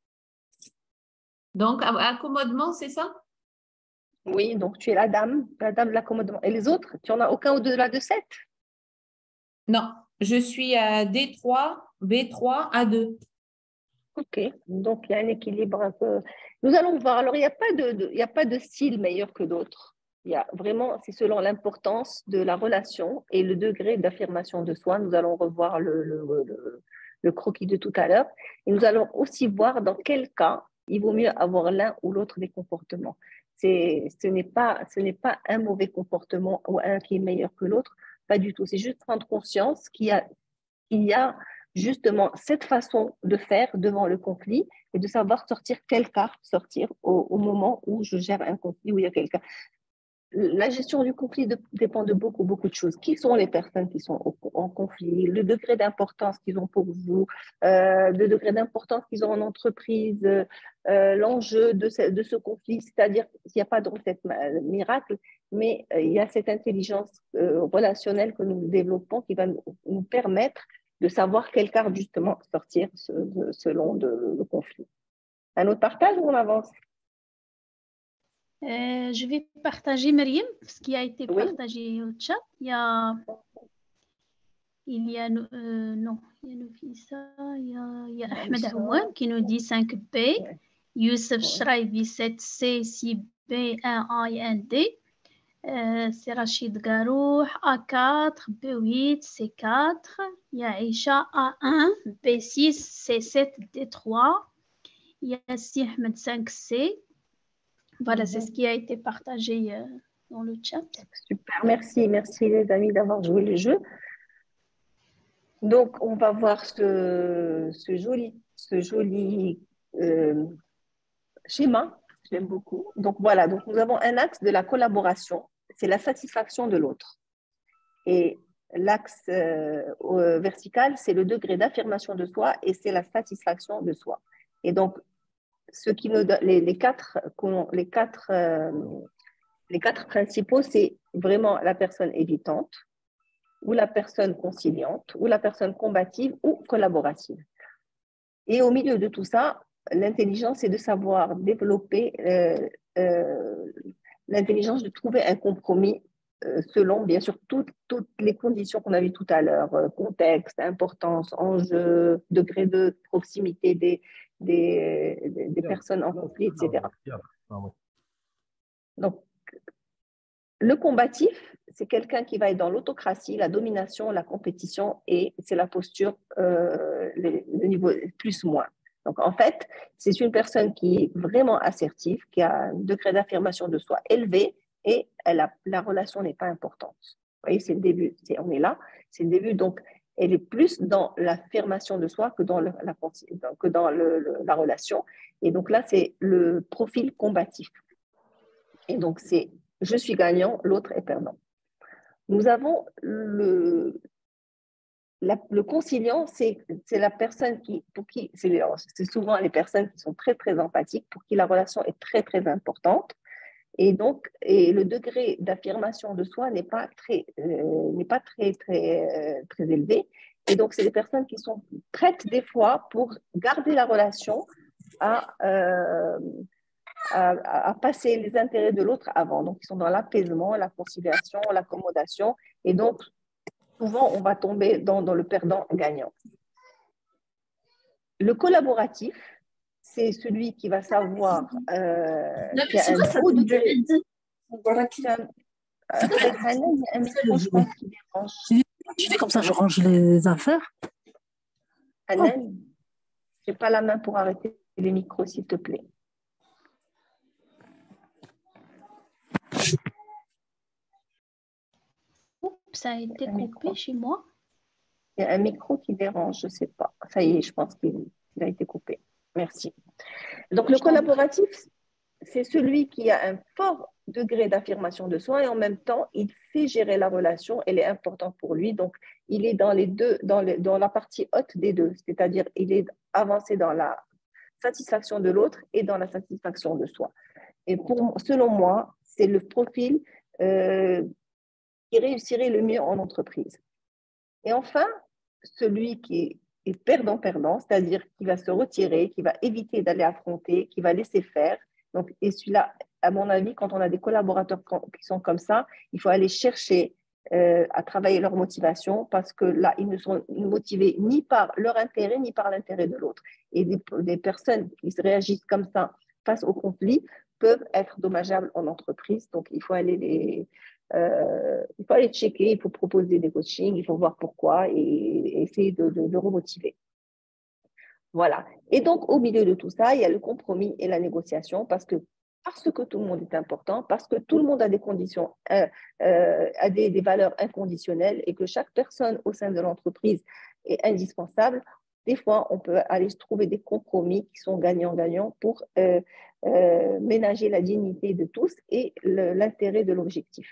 Donc, accommodement, c'est ça? Oui, donc tu es la dame, la dame de l'accommodement. Et les autres, tu n'en as aucun au-delà de sept? Non, je suis à D trois, B trois, A deux. OK. Donc il y a un équilibre un peu. Nous allons voir. Alors, il n'y a pas de, de- il n'y a pas de style meilleur que d'autres. Il y a vraiment, c'est selon l'importance de la relation et le degré d'affirmation de soi. Nous allons revoir le, le, le, le croquis de tout à l'heure. Et nous allons aussi voir dans quel cas il vaut mieux avoir l'un ou l'autre des comportements. C'est, ce n'est pas, ce n'est pas un mauvais comportement ou un qui est meilleur que l'autre. Pas du tout. C'est juste prendre conscience qu'il y a, qu'il y a justement cette façon de faire devant le conflit et de savoir sortir quelle carte sortir au, au moment où je gère un conflit, où il y a quelqu'un. La gestion du conflit de, dépend de beaucoup, beaucoup de choses. Qui sont les personnes qui sont au, en conflit, le degré d'importance qu'ils ont pour vous, euh, le degré d'importance qu'ils ont en entreprise, euh, l'enjeu de ce, de ce conflit, c'est-à-dire qu'il n'y a pas de recette miracle, mais euh, il y a cette intelligence euh, relationnelle que nous développons qui va nous, nous permettre de savoir quelle carte justement sortir ce, de, selon de, le conflit. Un autre partage ou on avance? Euh, je vais partager, Myriam, ce qui a été Oui. partagé au chat. Il y a, il y a euh, non, il y a Nofisa, il y a, il y a Ahmed Aouane qui nous dit cinq B, ouais. Youssef Shraibi sept C, six B, un A et un D. Euh, c'est Rachid Garouh, A quatre, B huit, C quatre. Il y a Aïcha, A un, B six, C sept, D trois. Il y a Si Ahmed cinq C. Voilà, c'est ce qui a été partagé euh, dans le chat. Super, merci, merci les amis d'avoir joué le jeu. Donc, on va voir ce, ce joli, ce joli euh, schéma. J'aime beaucoup. Donc, voilà, donc nous avons un axe de la collaboration, c'est la satisfaction de l'autre. Et l'axe euh, vertical, c'est le degré d'affirmation de soi et c'est la satisfaction de soi. Et donc, ce qui nous donne, les, les quatre, les quatre, euh, les quatre principaux, c'est vraiment la personne évitante, ou la personne conciliante, ou la personne combative ou collaborative. Et au milieu de tout ça, l'intelligence, c'est de savoir développer euh, euh, l'intelligence de trouver un compromis euh, selon, bien sûr, toutes, toutes les conditions qu'on a vues tout à l'heure, euh, contexte, importance, enjeu, degré de proximité des, des, des, des personnes en conflit, et cetera. Donc, le combatif, c'est quelqu'un qui va être dans l'autocratie, la domination, la compétition, et c'est la posture, euh, le, le niveau plus-moins. Donc, en fait, c'est une personne qui est vraiment assertive, qui a un degré d'affirmation de soi élevé, et elle a, la relation n'est pas importante. Vous voyez, c'est le début, c'est, on est là, c'est le début. Donc, elle est plus dans l'affirmation de soi que dans, le, la, que dans le, le, la relation. Et donc là, c'est le profil combatif. Et donc, c'est je suis gagnant, l'autre est perdant. Nous avons le, la, le conciliant, c'est la personne qui, pour qui, c'est souvent les personnes qui sont très, très empathiques, pour qui la relation est très, très importante. Et donc, et le degré d'affirmation de soi n'est pas très, euh, n'est pas très, très, euh, très élevé. Et donc, c'est des personnes qui sont prêtes des fois pour garder la relation à, euh, à, à passer les intérêts de l'autre avant. Donc, ils sont dans l'apaisement, la conciliation, l'accommodation. Et donc, souvent, on va tomber dans, dans le perdant-gagnant. Le collaboratif, c'est celui qui va savoir euh, qui a un haut degré. Un micro, je pense, qui dérange. Tu fais comme ça, je range les affaires. Hanan, je n'ai pas la main pour arrêter les micros, s'il te plaît. Oups, ça a été coupé chez moi. Il y a un micro qui dérange, je ne sais pas. Ça y est, je pense qu'il a été coupé. Merci. Donc, le collaboratif, c'est celui qui a un fort degré d'affirmation de soi et en même temps, il sait gérer la relation, elle est importante pour lui. Donc, il est dans, les deux, dans, les, dans la partie haute des deux, c'est-à-dire il est avancé dans la satisfaction de l'autre et dans la satisfaction de soi. Et pour, selon moi, c'est le profil euh, qui réussirait le mieux en entreprise. Et enfin, celui qui est perdant-perdant, c'est-à-dire qui va se retirer, qui va éviter d'aller affronter, qui va laisser faire. Donc, et celui-là, à mon avis, quand on a des collaborateurs qui sont comme ça, il faut aller chercher euh, à travailler leur motivation parce que là, ils ne sont motivés ni par leur intérêt, ni par l'intérêt de l'autre. Et des, des personnes qui réagissent comme ça face au conflit peuvent être dommageables en entreprise. Donc, il faut aller les... Euh, il faut aller checker, il faut proposer des coachings, il faut voir pourquoi et, et essayer de, de, de remotiver. Voilà. Et donc, au milieu de tout ça, il y a le compromis et la négociation parce que, parce que tout le monde est important, parce que tout le monde a des conditions, euh, euh, a des, des valeurs inconditionnelles et que chaque personne au sein de l'entreprise est indispensable. Des fois, on peut aller trouver des compromis qui sont gagnants-gagnants pour euh, euh, ménager la dignité de tous et l'intérêt de l'objectif.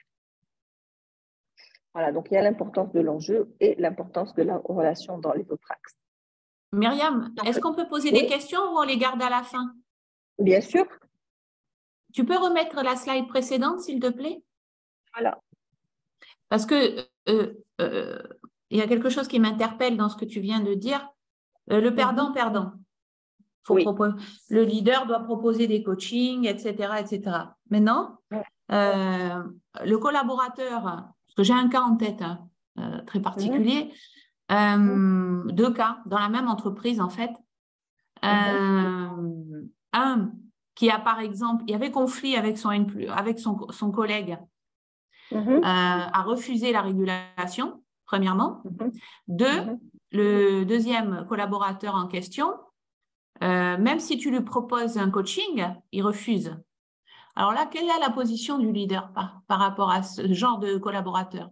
Voilà, donc il y a l'importance de l'enjeu et l'importance de la relation dans les autres axes. Myriam, est-ce qu'on peut poser oui. des questions ou on les garde à la fin? Bien sûr. Tu peux remettre la slide précédente, s'il te plaît? Voilà. Parce que euh, euh, il y a quelque chose qui m'interpelle dans ce que tu viens de dire. Euh, le perdant-perdant. Faut oui. Le leader doit proposer des coachings, et cetera, et cetera. Maintenant, oui. euh, le collaborateur, parce que j'ai un cas en tête hein, euh, très particulier, mmh. euh, deux cas dans la même entreprise en fait. Euh, mmh. Un qui a par exemple, il y avait conflit avec son, avec son, son collègue, mmh. euh, a refusé la régulation, premièrement. Mmh. Deux, mmh. le deuxième collaborateur en question, euh, même si tu lui proposes un coaching, il refuse. Alors là, quelle est la position du leader par, par rapport à ce genre de collaborateur?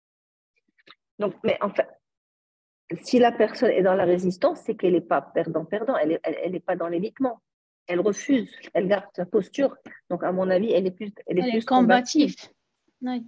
Donc, mais en fait, si la personne est dans la résistance, c'est qu'elle n'est pas perdant-perdant, elle n'est elle, elle pas dans l'évitement. Elle refuse, elle garde sa posture. Donc, à mon avis, elle est plus Elle est, elle plus est combative. Oui.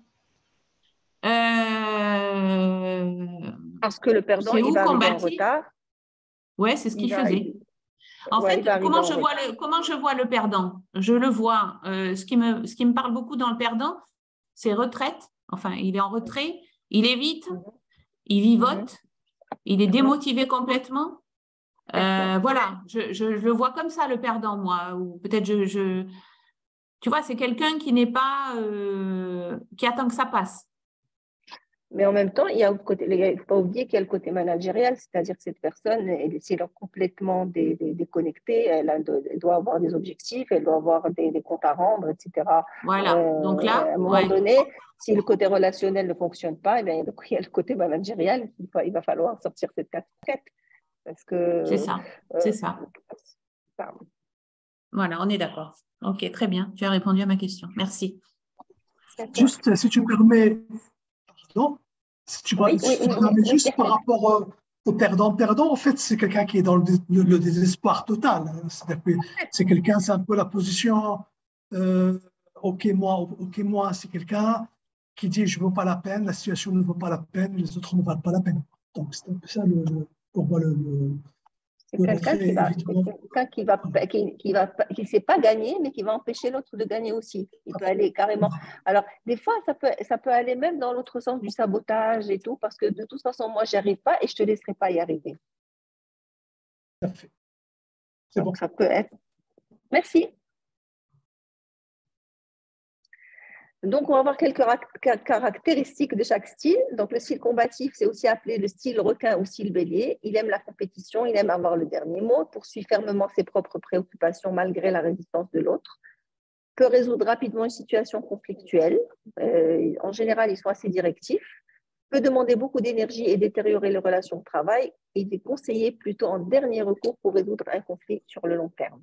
Euh... Parce que le perdant, il va arriver en retard. Oui, c'est ce qu'il faisait. Arriver... En ouais, fait, comment je, vois le, comment je vois le perdant? Je le vois, euh, ce, qui me, ce qui me parle beaucoup dans le perdant, c'est retraite. Enfin, il est en retrait, il évite, mm-hmm. il vivote, mm-hmm. il est démotivé complètement. Euh, voilà, je, je, je le vois comme ça, le perdant, moi. Ou peut-être je, je... Tu vois, c'est quelqu'un qui n'est pas... Euh, qui attend que ça passe. Mais en même temps, il ne faut pas oublier qu'il y a le côté managérial, c'est-à-dire que cette personne, elle, si elle est complètement dé, dé, déconnectée, elle, a, elle doit avoir des objectifs, elle doit avoir des, des comptes à rendre, et cetera. Voilà. Euh, Donc là, à un moment ouais. donné, si le côté relationnel ne fonctionne pas, eh bien, il y a le côté managérial, il va, il va falloir sortir cette casquette. Parce que, c'est ça, euh, c'est ça. ça. Voilà, on est d'accord. Ok, très bien. Tu as répondu à ma question. Merci. Juste, si tu me permets, pardon, si tu, oui, si oui, tu me oui, permets oui, juste oui, par rapport euh, au perdant. Perdant, en fait, c'est quelqu'un qui est dans le, le, le désespoir total. C'est-à-dire que c'est quelqu'un, c'est un peu la position, euh, ok, moi, ok, moi, c'est quelqu'un qui dit je ne vaux pas la peine, la situation ne vaut pas la peine, les autres ne valent pas la peine. Donc, c'est un peu ça, le, pour moi, le, le c'est quelqu'un qui va, quelqu'un qui va, qui, qui va, qui sait pas gagner, mais qui va empêcher l'autre de gagner aussi. Il peut aller carrément. Alors, des fois, ça peut, ça peut aller même dans l'autre sens du sabotage et tout, parce que de toute façon, moi, j'y arrive pas et je te laisserai pas y arriver. Parfait. C'est bon. Ça peut être. Merci. Donc, on va voir quelques caractéristiques de chaque style. Donc, le style combatif, c'est aussi appelé le style requin ou style bélier. Il aime la compétition, il aime avoir le dernier mot, poursuit fermement ses propres préoccupations malgré la résistance de l'autre, peut résoudre rapidement une situation conflictuelle. Euh, en général, ils sont assez directifs, peut demander beaucoup d'énergie et détériorer les relations de travail. Il est conseillé plutôt en dernier recours pour résoudre un conflit sur le long terme.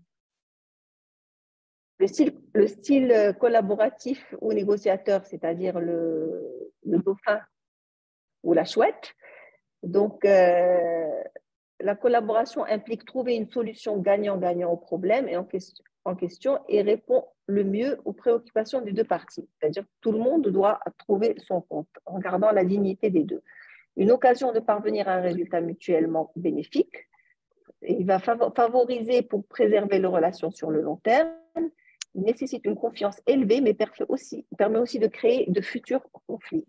Le style, le style collaboratif ou négociateur, c'est-à-dire le, le dauphin ou la chouette. Donc, euh, la collaboration implique trouver une solution gagnant-gagnant au problème et en, question, en question et répond le mieux aux préoccupations des deux parties. C'est-à-dire que tout le monde doit trouver son compte en gardant la dignité des deux. Une occasion de parvenir à un résultat mutuellement bénéfique. Il va favoriser pour préserver les relations sur le long terme. Il nécessite une confiance élevée, mais aussi, permet aussi de créer de futurs conflits.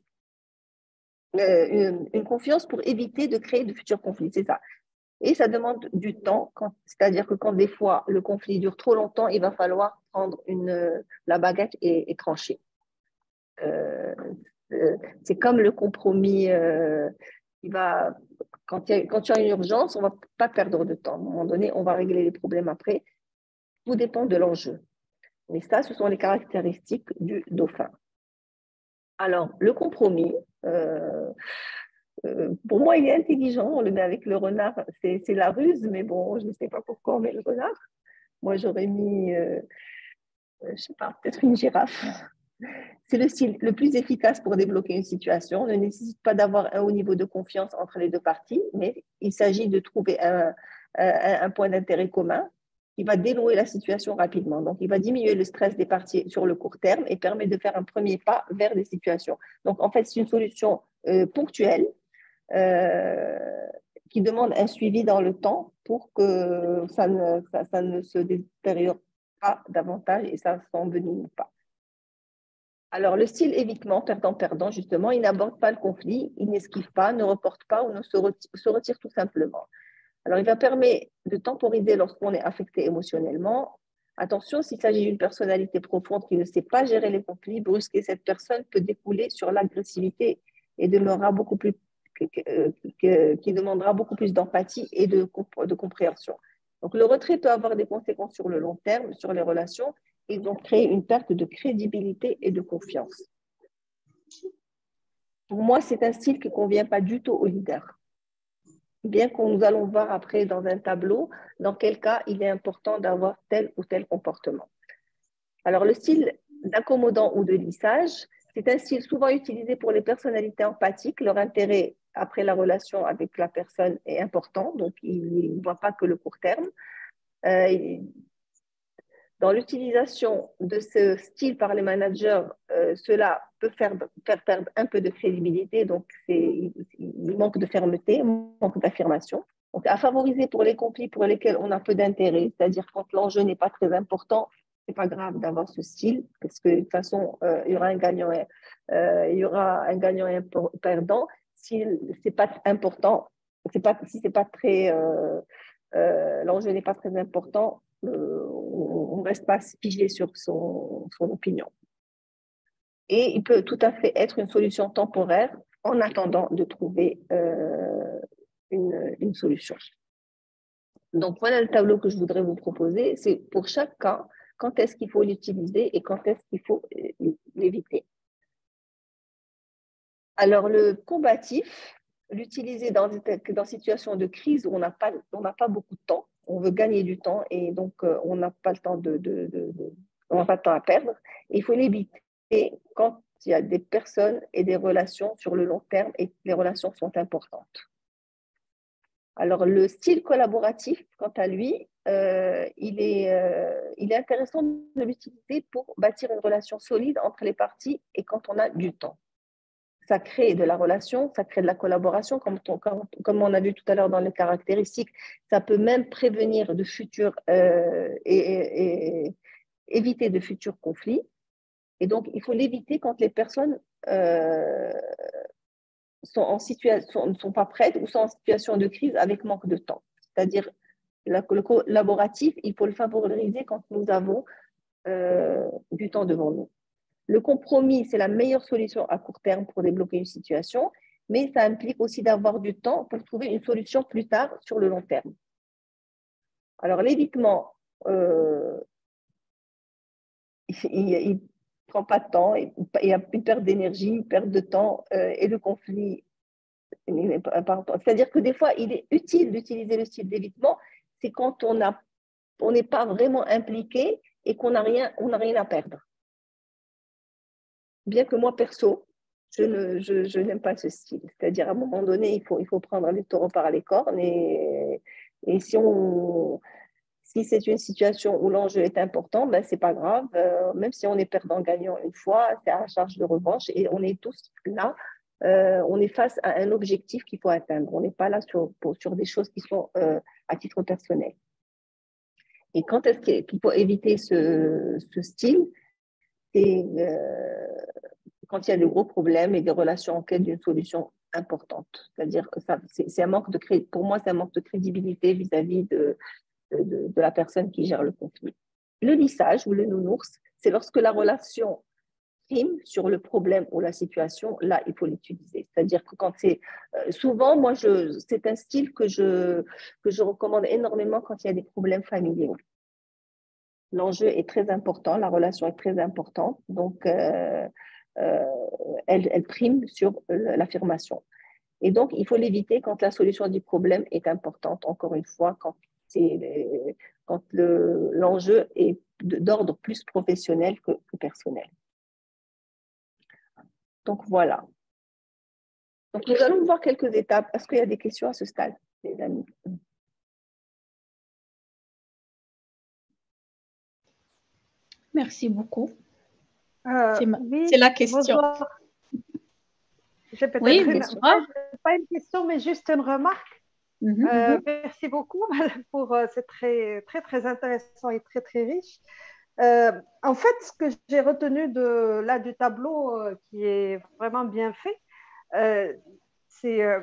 Euh, une, une confiance pour éviter de créer de futurs conflits, c'est ça. Et ça demande du temps, c'est-à-dire que quand des fois le conflit dure trop longtemps, il va falloir prendre une, la baguette et, et trancher. Euh, euh, c'est comme le compromis euh, qui va, quand, il y a, quand il y a une urgence, on ne va pas perdre de temps. À un moment donné, on va régler les problèmes après. Tout dépend de l'enjeu. Mais ça, ce sont les caractéristiques du dauphin. Alors, le compromis, euh, euh, pour moi, il est intelligent. On le met avec le renard. C'est, c'est la ruse, mais bon, je ne sais pas pourquoi on met le renard. Moi, j'aurais mis, euh, je ne sais pas, peut-être une girafe. C'est le style le plus efficace pour débloquer une situation. On ne nécessite pas d'avoir un haut niveau de confiance entre les deux parties, mais il s'agit de trouver un, un, un point d'intérêt commun qui va dénouer la situation rapidement. Donc, il va diminuer le stress des parties sur le court terme et permet de faire un premier pas vers des situations. Donc, en fait, c'est une solution euh, ponctuelle euh, qui demande un suivi dans le temps pour que ça ne, ça, ça ne se détériore pas davantage et ça ne s'envenime pas. Alors, le style évitement, perdant-perdant, justement, il n'aborde pas le conflit, il n'esquive pas, ne reporte pas ou ne se retire, se retire tout simplement. Alors, il va permettre de temporiser lorsqu'on est affecté émotionnellement. Attention, s'il s'agit d'une personnalité profonde qui ne sait pas gérer les conflits, brusquer cette personne peut découler sur l'agressivité et demeurera beaucoup plus, que, que, que, qui demandera beaucoup plus d'empathie et de, de compréhension. Donc, le retrait peut avoir des conséquences sur le long terme, sur les relations, et donc créer une perte de crédibilité et de confiance. Pour moi, c'est un style qui ne convient pas du tout aux leaders. Bien qu'on nous allons voir après dans un tableau, dans quel cas il est important d'avoir tel ou tel comportement. Alors, le style d'accommodant ou de lissage, c'est un style souvent utilisé pour les personnalités empathiques. Leur intérêt après la relation avec la personne est important, donc ils ne voient pas que le court terme. Euh, Dans l'utilisation de ce style par les managers, euh, cela peut faire, faire perdre un peu de crédibilité, donc il, il manque de fermeté, manque d'affirmation. Donc, à favoriser pour les conflits pour lesquels on a peu d'intérêt, c'est-à-dire quand l'enjeu n'est pas très important, c'est pas grave d'avoir ce style, parce que de toute façon, euh, il y aura un gagnant et, euh, il y aura un gagnant et un perdant. Si c'est pas important, c'est pas, si c'est pas très, euh, euh, l'enjeu n'est pas très important, Euh, on ne reste pas figé sur son, son opinion. Et il peut tout à fait être une solution temporaire en attendant de trouver euh, une, une solution. Donc, voilà le tableau que je voudrais vous proposer. C'est pour chaque cas, quand est-ce qu'il faut l'utiliser et quand est-ce qu'il faut l'éviter. Alors, le combatif, l'utiliser dans une situation de crise où on n'a pas, on n'a pas beaucoup de temps, on veut gagner du temps et donc euh, on n'a pas le temps de, de, de, de on n'a pas de temps à perdre. Et il faut l'éviter quand il y a des personnes et des relations sur le long terme et les relations sont importantes. Alors, le style collaboratif, quant à lui, euh, il, est, euh, il est intéressant de l'utiliser pour bâtir une relation solide entre les parties et quand on a du temps. Ça crée de la relation, ça crée de la collaboration, comme, on, comme, comme on a vu tout à l'heure dans les caractéristiques. Ça peut même prévenir de futurs euh, et, et, et éviter de futurs conflits. Et donc, il faut l'éviter quand les personnes euh, sont en situation, ne sont pas prêtes ou sont en situation de crise avec manque de temps. C'est-à-dire, le collaboratif, il faut le favoriser quand nous avons euh, du temps devant nous. Le compromis, c'est la meilleure solution à court terme pour débloquer une situation, mais ça implique aussi d'avoir du temps pour trouver une solution plus tard sur le long terme. Alors, l'évitement, euh, il ne prend pas de temps, il y a une perte d'énergie, une perte de temps, euh, et le conflit. C'est-à-dire que des fois, il est utile d'utiliser le style d'évitement, c'est quand on a, on n'est pas vraiment impliqué et qu'on n'a rien, on n'a rien à perdre. Bien que moi, perso, je, ne, je, je n'aime pas ce style. C'est-à-dire, à un moment donné, il faut, il faut prendre les taureaux par les cornes. Et, et si, on, si c'est une situation où l'enjeu est important, ben, ce n'est pas grave. Euh, même si on est perdant-gagnant une fois, c'est à charge de revanche. Et on est tous là. Euh, on est face à un objectif qu'il faut atteindre. On n'est pas là sur, pour, sur des choses qui sont euh, à titre personnel. Et quand est-ce qu'il faut éviter ce, ce style? C'est euh, quand il y a de gros problèmes et des relations en quête d'une solution importante. C'est-à-dire que ça, c'est, c'est un manque de cré... pour moi, c'est un manque de crédibilité vis-à-vis de, de, de, de la personne qui gère le conflit. Le lissage ou le nounours, c'est lorsque la relation prime sur le problème ou la situation, là, il faut l'utiliser. C'est-à-dire que quand c'est... Euh, souvent, moi, je, c'est un style que je, que je recommande énormément quand il y a des problèmes familiaux. L'enjeu est très important, la relation est très importante, donc euh, euh, elle, elle prime sur l'affirmation. Et donc, il faut l'éviter quand la solution du problème est importante, encore une fois, quand, c'est, quand le, l'enjeu est d'ordre plus professionnel que, que personnel. Donc, voilà. Donc, nous allons voir quelques étapes. Est-ce qu'il y a des questions à ce stade, les amis? Merci beaucoup. Euh, c'est, ma... oui, c'est la question. Bonjour. J'ai peut-être Oui, une, bonsoir. pas, pas une question, mais juste une remarque. Mm-hmm. Euh, merci beaucoup pour euh, c'est très, très, très intéressant et très, très riche. Euh, en fait, ce que j'ai retenu de, là, du tableau euh, qui est vraiment bien fait, euh, c'est euh,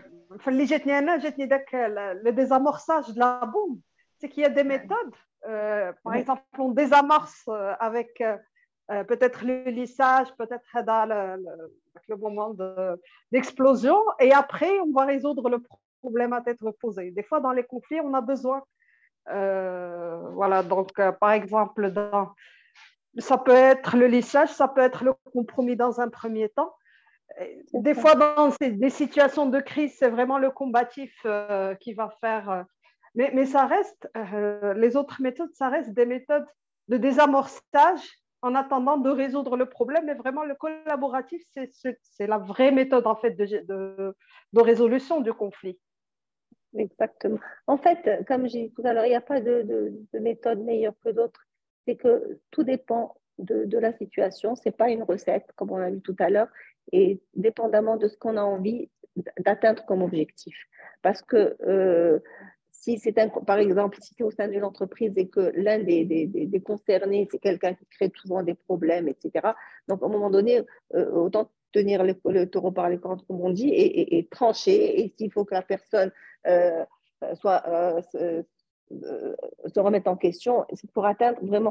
le désamorçage de la bombe. C'est qu'il y a des méthodes. Euh, par exemple, on désamorce avec euh, peut-être le lissage, peut-être dans le, le, le moment de, d'explosion, et après, on va résoudre le problème à tête reposée. Des fois, dans les conflits, on a besoin. Euh, voilà, donc, euh, par exemple, dans, ça peut être le lissage, ça peut être le compromis dans un premier temps. Des fois, dans ces, des situations de crise, c'est vraiment le combatif euh, qui va faire. Euh, mais, mais ça reste, euh, les autres méthodes, ça reste des méthodes de désamorçage en attendant de résoudre le problème. Mais vraiment, le collaboratif, c'est, c'est la vraie méthode en fait de, de, de résolution du conflit. Exactement. En fait, comme j'ai dit tout à l'heure, il n'y a pas de, de, de méthode meilleure que d'autres. C'est que tout dépend de, de la situation. Ce n'est pas une recette, comme on l'a vu tout à l'heure, et dépendamment de ce qu'on a envie d'atteindre comme objectif. Parce que euh, si c'est un, par exemple, si c'est au sein d'une entreprise et que l'un des, des, des concernés, c'est quelqu'un qui crée souvent des problèmes, et cetera. Donc, à un moment donné, euh, autant tenir le, le taureau par les cornes, comme on dit, et, et, et trancher. Et s'il faut que la personne euh, soit, euh, se, euh, se remette en question, c'est pour atteindre vraiment.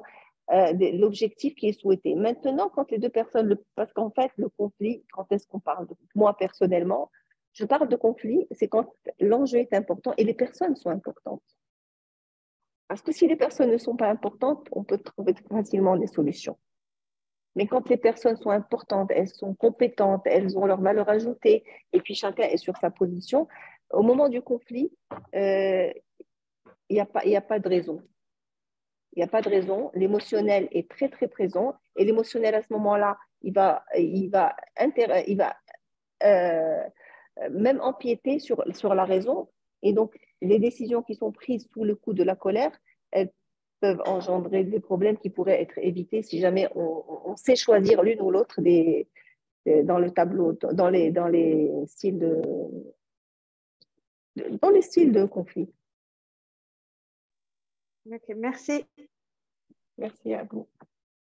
euh, l'objectif qui est souhaité. Maintenant, quand les deux personnes, le, parce qu'en fait, le conflit, quand est-ce qu'on parle de moi personnellement, je parle de conflit, c'est quand l'enjeu est important et les personnes sont importantes. Parce que si les personnes ne sont pas importantes, on peut trouver facilement des solutions. Mais quand les personnes sont importantes, elles sont compétentes, elles ont leur valeur ajoutée, et puis chacun est sur sa position, au moment du conflit, euh, il n'y a pas, il n'y a pas de raison. Il n'y a pas de raison. L'émotionnel est très, très présent. Et l'émotionnel, à ce moment-là, il va, il va, inter... il va euh, même empiéter sur, sur la raison. Et donc, les décisions qui sont prises sous le coup de la colère, elles peuvent engendrer des problèmes qui pourraient être évités si jamais on, on sait choisir l'une ou l'autre des, dans le tableau, dans les, dans les styles de, dans les styles de conflit. Ok, merci. Merci à vous.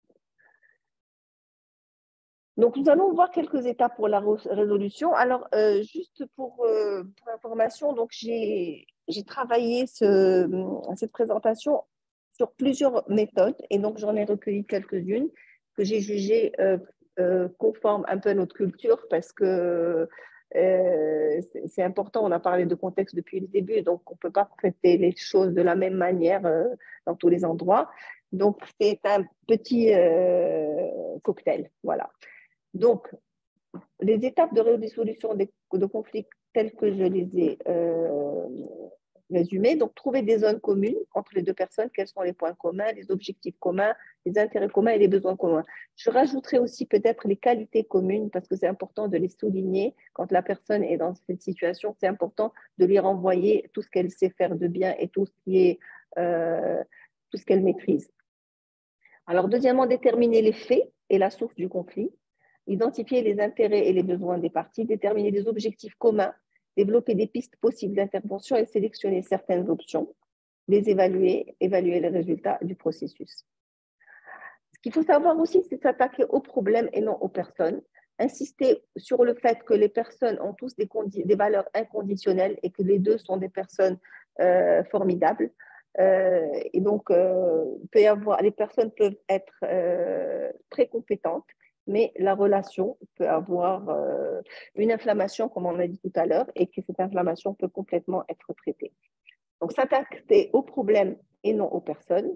Donc, nous allons voir quelques étapes pour la résolution. Alors, euh, juste pour, euh, pour information, donc j'ai travaillé ce, cette présentation sur plusieurs méthodes et donc j'en ai recueilli quelques-unes que j'ai jugées euh, euh, conformes un peu à notre culture parce que euh, c'est important, on a parlé de contexte depuis le début, donc on ne peut pas traiter les choses de la même manière euh, dans tous les endroits. Donc, c'est un petit euh, cocktail, voilà. Donc, les étapes de résolution des, de conflits telles que je les ai euh, résumées, donc trouver des zones communes entre les deux personnes, quels sont les points communs, les objectifs communs, les intérêts communs et les besoins communs. Je rajouterai aussi peut-être les qualités communes parce que c'est important de les souligner quand la personne est dans cette situation, c'est important de lui renvoyer tout ce qu'elle sait faire de bien et tout ce qui est, euh, tout ce qu'elle maîtrise. Alors, deuxièmement, déterminer les faits et la source du conflit. Identifier les intérêts et les besoins des parties, déterminer des objectifs communs, développer des pistes possibles d'intervention et sélectionner certaines options, les évaluer, évaluer les résultats du processus. Ce qu'il faut savoir aussi, c'est s'attaquer aux problèmes et non aux personnes. Insister sur le fait que les personnes ont tous des, des valeurs inconditionnelles et que les deux sont des personnes euh, formidables. Euh, et donc, euh, peut y avoir, les personnes peuvent être euh, très compétentes, mais la relation peut avoir euh, une inflammation, comme on a dit tout à l'heure, et que cette inflammation peut complètement être traitée. Donc, s'attaquer aux problèmes et non aux personnes.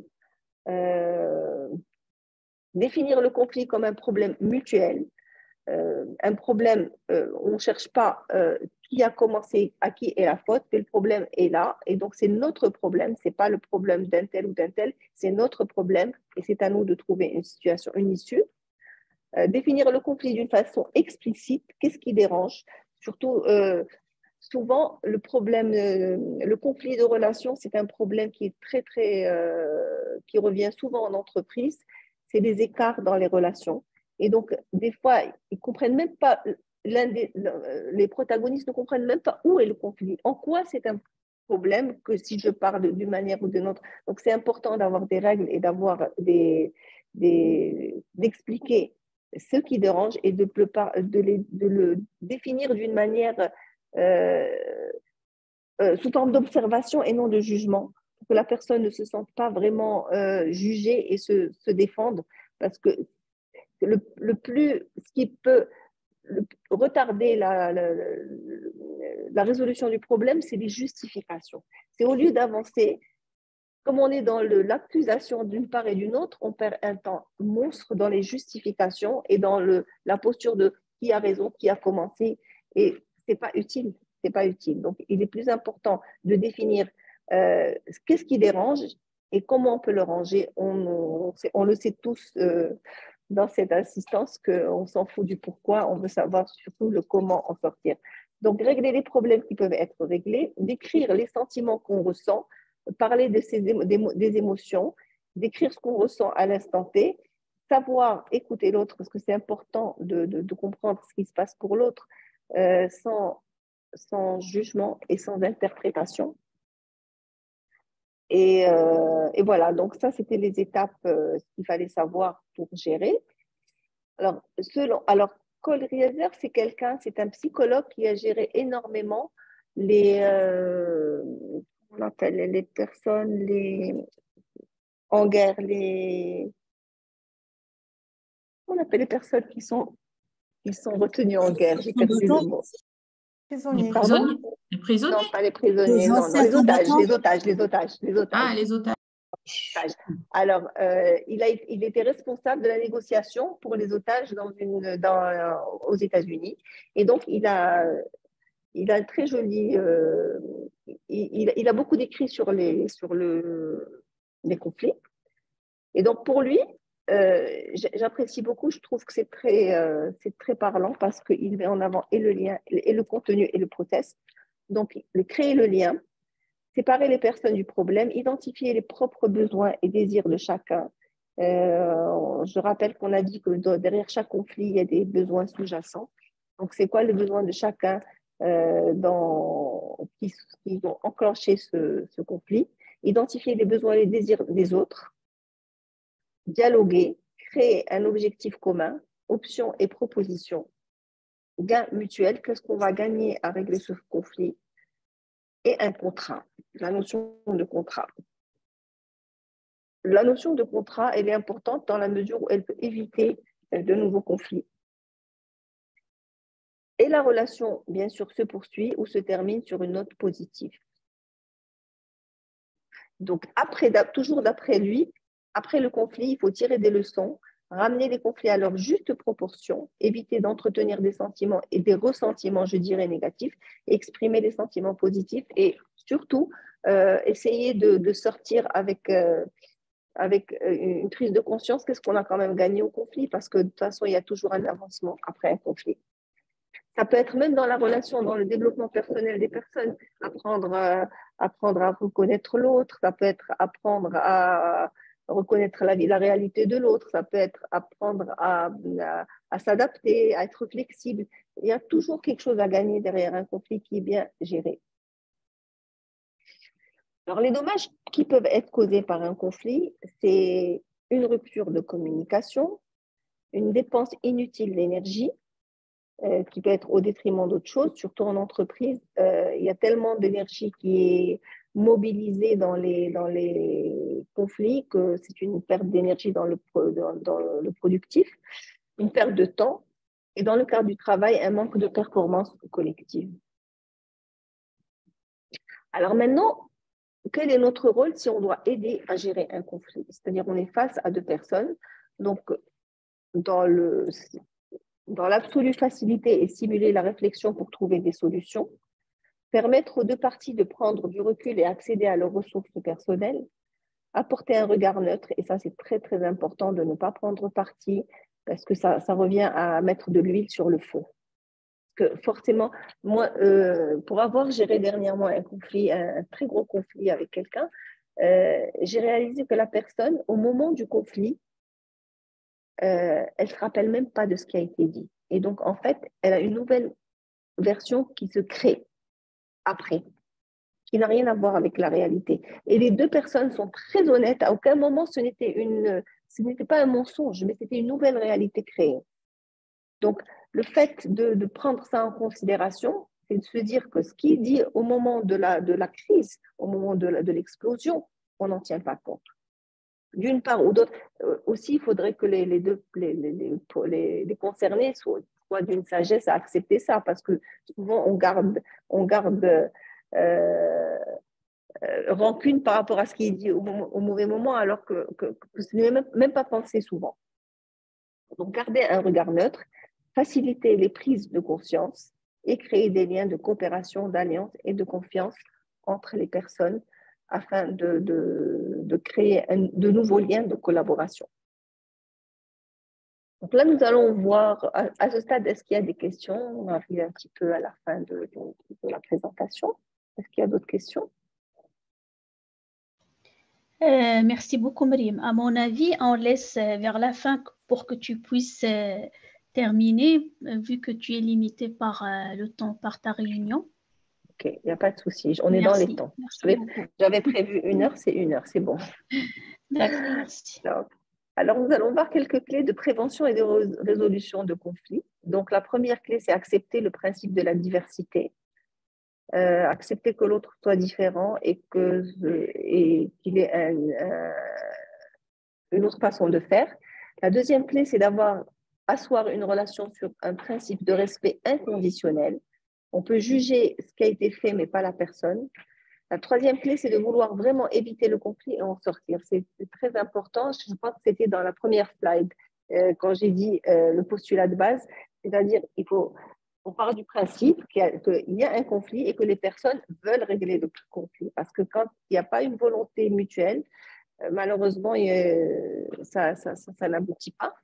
Euh, définir le conflit comme un problème mutuel. Euh, un problème, euh, on ne cherche pas euh, qui a commencé, à qui est la faute, mais le problème est là. Et donc, c'est notre problème, ce n'est pas le problème d'un tel ou d'un tel, c'est notre problème et c'est à nous de trouver une situation, une issue. Euh, définir le conflit d'une façon explicite, qu'est-ce qui dérange? Surtout, euh, souvent, le problème, euh, le conflit de relation, c'est un problème qui est très, très, euh, qui revient souvent en entreprise, c'est des écarts dans les relations. Et donc, des fois, ils ne comprennent même pas, l'un des, les protagonistes ne comprennent même pas où est le conflit, en quoi c'est un problème que si je parle d'une manière ou d'une autre. Donc, c'est important d'avoir des règles et d'avoir des, des, d'expliquer ce qui dérange et de, de, les, de le définir d'une manière euh, euh, sous forme d'observation et non de jugement, pour que la personne ne se sente pas vraiment euh, jugée et se, se défendre, parce que le, le plus, ce qui peut le, retarder la, la, la, la résolution du problème, c'est les justifications. C'est au lieu d'avancer, comme on est dans l'accusation d'une part et d'une autre, on perd un temps monstre dans les justifications et dans le, la posture de qui a raison, qui a commencé, et ce n'est pas utile. C'est pas utile. Donc, il est plus important de définir euh, qu'est-ce qui dérange et comment on peut le ranger. On, on, on le sait tous euh, dans cette assistance qu'on s'en fout du pourquoi, on veut savoir surtout le comment en sortir. Donc, régler les problèmes qui peuvent être réglés, décrire les sentiments qu'on ressent, parler de ces émo des, des émotions, décrire ce qu'on ressent à l'instant T, savoir écouter l'autre, parce que c'est important de, de, de comprendre ce qui se passe pour l'autre euh, sans, sans jugement et sans interprétation. Et, euh, et voilà, donc ça, c'était les étapes euh, qu'il fallait savoir pour gérer. Alors, selon, alors Cole Rieser, c'est quelqu'un, c'est un psychologue qui a géré énormément les, euh, on appelle les personnes les, en guerre, les, qu'on appelle les personnes qui sont, qui sont retenues en guerre? J'ai perdu le mot. Prisonniers. Les Pardon? prisonniers. Les prisonniers. Non, pas les prisonniers, Les non, non, anciens les otages, combattants. les otages, les otages, les otages. Ah, les otages. Alors, euh, il, a, il était responsable de la négociation pour les otages dans une, dans, euh, aux États-Unis. Et donc, il a, il a un très joli. Euh, il, il a beaucoup d'écrits sur, les, sur le, les conflits. Et donc, pour lui, euh, j'apprécie beaucoup. Je trouve que c'est très, euh, c'est très parlant parce qu'il met en avant et le lien, et le contenu et le process. Donc, créer le lien, séparer les personnes du problème, identifier les propres besoins et désirs de chacun. Euh, je rappelle qu'on a dit que derrière chaque conflit, il y a des besoins sous-jacents. Donc, c'est quoi les besoins de chacun euh, dans, qui, qui ont enclenché ce, ce conflit? Identifier les besoins et les désirs des autres. Dialoguer, créer un objectif commun, options et propositions. Gain mutuel, qu'est-ce qu'on va gagner à régler ce conflit? Et un contrat, la notion de contrat. La notion de contrat, elle est importante dans la mesure où elle peut éviter de nouveaux conflits. Et la relation, bien sûr, se poursuit ou se termine sur une note positive. Donc, après, toujours d'après lui, après le conflit, il faut tirer des leçons, ramener les conflits à leur juste proportion, éviter d'entretenir des sentiments et des ressentiments, je dirais, négatifs, exprimer des sentiments positifs et surtout euh, essayer de, de sortir avec, euh, avec une prise de conscience, qu'est-ce qu'on a quand même gagné au conflit, parce que de toute façon, il y a toujours un avancement après un conflit. Ça peut être même dans la relation, dans le développement personnel des personnes, apprendre à, apprendre à reconnaître l'autre, ça peut être apprendre à reconnaître la, la réalité de l'autre, ça peut être apprendre à, à, à s'adapter, à être flexible. Il y a toujours quelque chose à gagner derrière un conflit qui est bien géré. Alors, les dommages qui peuvent être causés par un conflit, c'est une rupture de communication, une dépense inutile d'énergie, euh, qui peut être au détriment d'autres choses, surtout en entreprise. Euh, il y a tellement d'énergie qui est mobilisée dans les, dans les conflits que c'est une perte d'énergie dans le, dans, dans le productif, une perte de temps, et dans le cadre du travail, un manque de performance collective. Alors maintenant, quel est notre rôle si on doit aider à gérer un conflit? C'est-à-dire on est face à deux personnes, donc dans le, dans l'absolue facilité et stimuler la réflexion pour trouver des solutions, permettre aux deux parties de prendre du recul et accéder à leurs ressources personnelles, apporter un regard neutre, et ça c'est très très important de ne pas prendre parti, parce que ça, ça revient à mettre de l'huile sur le feu. Parce que forcément, moi, euh, pour avoir géré dernièrement un conflit, un, un très gros conflit avec quelqu'un, euh, j'ai réalisé que la personne, au moment du conflit, euh, elle ne se rappelle même pas de ce qui a été dit. Et donc, en fait, elle a une nouvelle version qui se crée après, qui n'a rien à voir avec la réalité. Et les deux personnes sont très honnêtes. À aucun moment, ce n'était une, ce n'était pas un mensonge, mais c'était une nouvelle réalité créée. Donc, le fait de, de prendre ça en considération, c'est de se dire que ce qui est dit au moment de la, de la crise, au moment de, la, de l'explosion, on n'en tient pas compte. D'une part ou d'autre, euh, aussi, il faudrait que les, les, deux, les, les, les, les concernés soient, soient d'une sagesse à accepter ça, parce que souvent, on garde, on garde euh, euh, rancune par rapport à ce qui est dit au, au mauvais moment, alors que, que, que ce n'est même, même pas pensé souvent. Donc, garder un regard neutre, faciliter les prises de conscience et créer des liens de coopération, d'alliance et de confiance entre les personnes afin de, de, de créer un, de nouveaux liens de collaboration. Donc là, nous allons voir, à, à ce stade, est-ce qu'il y a des questions? On arrive un petit peu à la fin de, de, de la présentation. Est-ce qu'il y a d'autres questions? Euh, merci beaucoup, Myriam. À mon avis, on laisse vers la fin pour que tu puisses euh, terminer, vu que tu es limité par euh, le temps, par ta réunion. Ok, il n'y a pas de souci. On est Merci. dans les temps. J'avais, j'avais prévu une heure, c'est une heure, c'est bon. D'accord, merci. Alors, alors, nous allons voir quelques clés de prévention et de résolution de conflits. Donc, la première clé, c'est accepter le principe de la diversité. Euh, accepter que l'autre soit différent et que, et qu'il ait un, un, une autre façon de faire. La deuxième clé, c'est d'avoir asseoir une relation sur un principe de respect inconditionnel. On peut juger ce qui a été fait, mais pas la personne. La troisième clé, c'est de vouloir vraiment éviter le conflit et en sortir. C'est très important. Je pense que c'était dans la première slide, euh, quand j'ai dit euh, le postulat de base, c'est-à-dire il faut, on part du principe qu'il y, y a un conflit et que les personnes veulent régler le conflit. Parce que quand il n'y a pas une volonté mutuelle, euh, malheureusement, euh, ça, ça, ça, ça n'aboutit pas.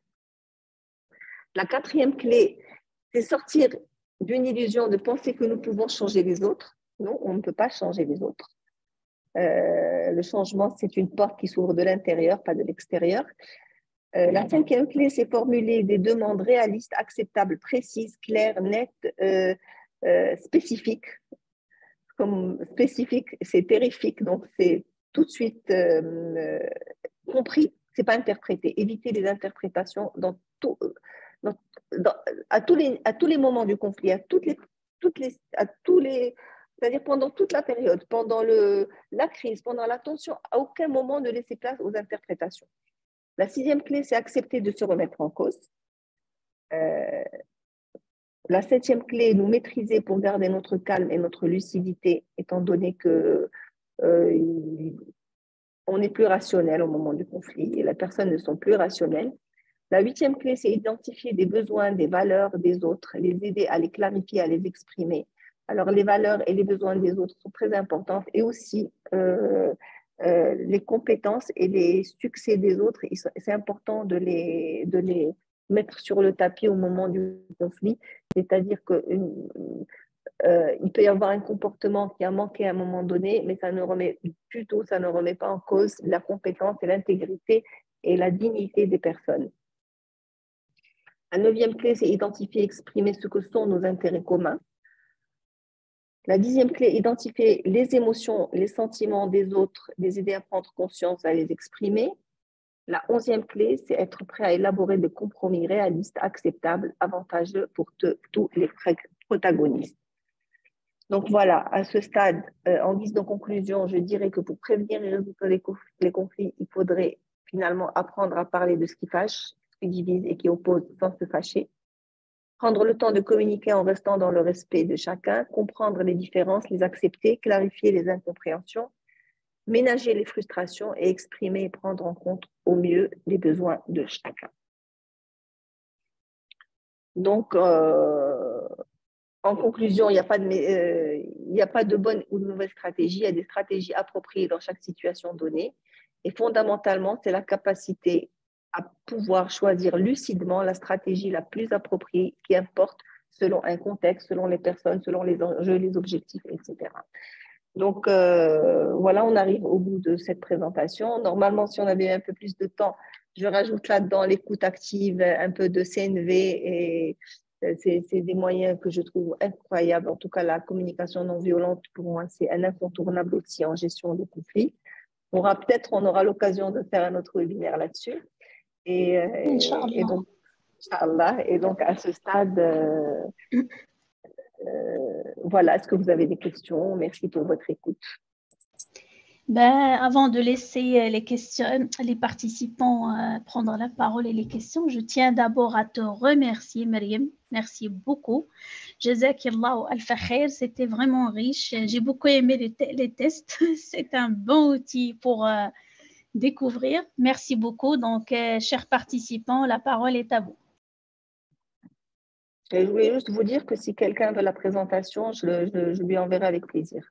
La quatrième clé, c'est sortir d'une illusion de penser que nous pouvons changer les autres. Non, on ne peut pas changer les autres. Euh, le changement, c'est une porte qui s'ouvre de l'intérieur, pas de l'extérieur. Euh, la cinquième clé, c'est formuler des demandes réalistes, acceptables, précises, claires, nettes, euh, euh, spécifiques. Comme spécifique, c'est terrifique, donc c'est tout de suite euh, euh, compris, c'est pas interprété. Éviter les interprétations dans tout, dans, dans, à, tous les, à tous les moments du conflit, à toutes les, toutes les, à tous les, c'est-à-dire pendant toute la période, pendant le, la crise, pendant la tension, à aucun moment ne laisser place aux interprétations. La sixième clé, c'est accepter de se remettre en cause. Euh, la septième clé, nous maîtriser pour garder notre calme et notre lucidité, étant donné que euh, on n'est plus rationnel au moment du conflit et les personnes ne sont plus rationnelles. La huitième clé, c'est identifier des besoins, des valeurs des autres, les aider à les clarifier, à les exprimer. Alors, les valeurs et les besoins des autres sont très importantes et aussi euh, euh, les compétences et les succès des autres, c'est important de les, de les mettre sur le tapis au moment du conflit, c'est-à-dire que euh, il peut y avoir un comportement qui a manqué à un moment donné, mais ça ne remet du tout, ça ne remet pas en cause la compétence et l'intégrité et la dignité des personnes. La neuvième clé, c'est identifier et exprimer ce que sont nos intérêts communs. La dixième clé, identifier les émotions, les sentiments des autres, les aider à prendre conscience, à les exprimer. La onzième clé, c'est être prêt à élaborer des compromis réalistes, acceptables, avantageux pour te, tous les protagonistes. Donc voilà, à ce stade, euh, en guise de conclusion, je dirais que pour prévenir et résoudre les, les conflits, il faudrait finalement apprendre à parler de ce qui fâche, ce qui divise et qui oppose sans se fâcher. Prendre le temps de communiquer en restant dans le respect de chacun, comprendre les différences, les accepter, clarifier les incompréhensions, ménager les frustrations et exprimer et prendre en compte au mieux les besoins de chacun. Donc, euh, en conclusion, il n'y a pas de, euh, il n'y a pas de bonne ou de mauvaise stratégie, il y a des stratégies appropriées dans chaque situation donnée. Et fondamentalement, c'est la capacité à pouvoir choisir lucidement la stratégie la plus appropriée qui importe selon un contexte, selon les personnes, selon les enjeux, les objectifs, et cetera. Donc, euh, voilà, on arrive au bout de cette présentation. Normalement, si on avait un peu plus de temps, je rajoute là-dedans l'écoute active, un peu de C N V et c'est des moyens que je trouve incroyables. En tout cas, la communication non violente, pour moi, c'est un incontournable aussi en gestion de conflits. On aura peut-être, on aura l'occasion de faire un autre webinaire là-dessus. Et, et donc, Inch'Allah, et donc à ce stade, euh, euh, voilà, est-ce que vous avez des questions? Merci pour votre écoute. Ben, avant de laisser les, questions, les participants euh, prendre la parole et les questions, je tiens d'abord à te remercier, Myriam. Merci beaucoup. Jazakillahu alfa khair, c'était vraiment riche. J'ai beaucoup aimé les, te les tests. C'est un bon outil pour euh, découvrir. Merci beaucoup. Donc, euh, chers participants, la parole est à vous. Et je voulais juste vous dire que si quelqu'un veut la présentation, je, le, je, je lui enverrai avec plaisir.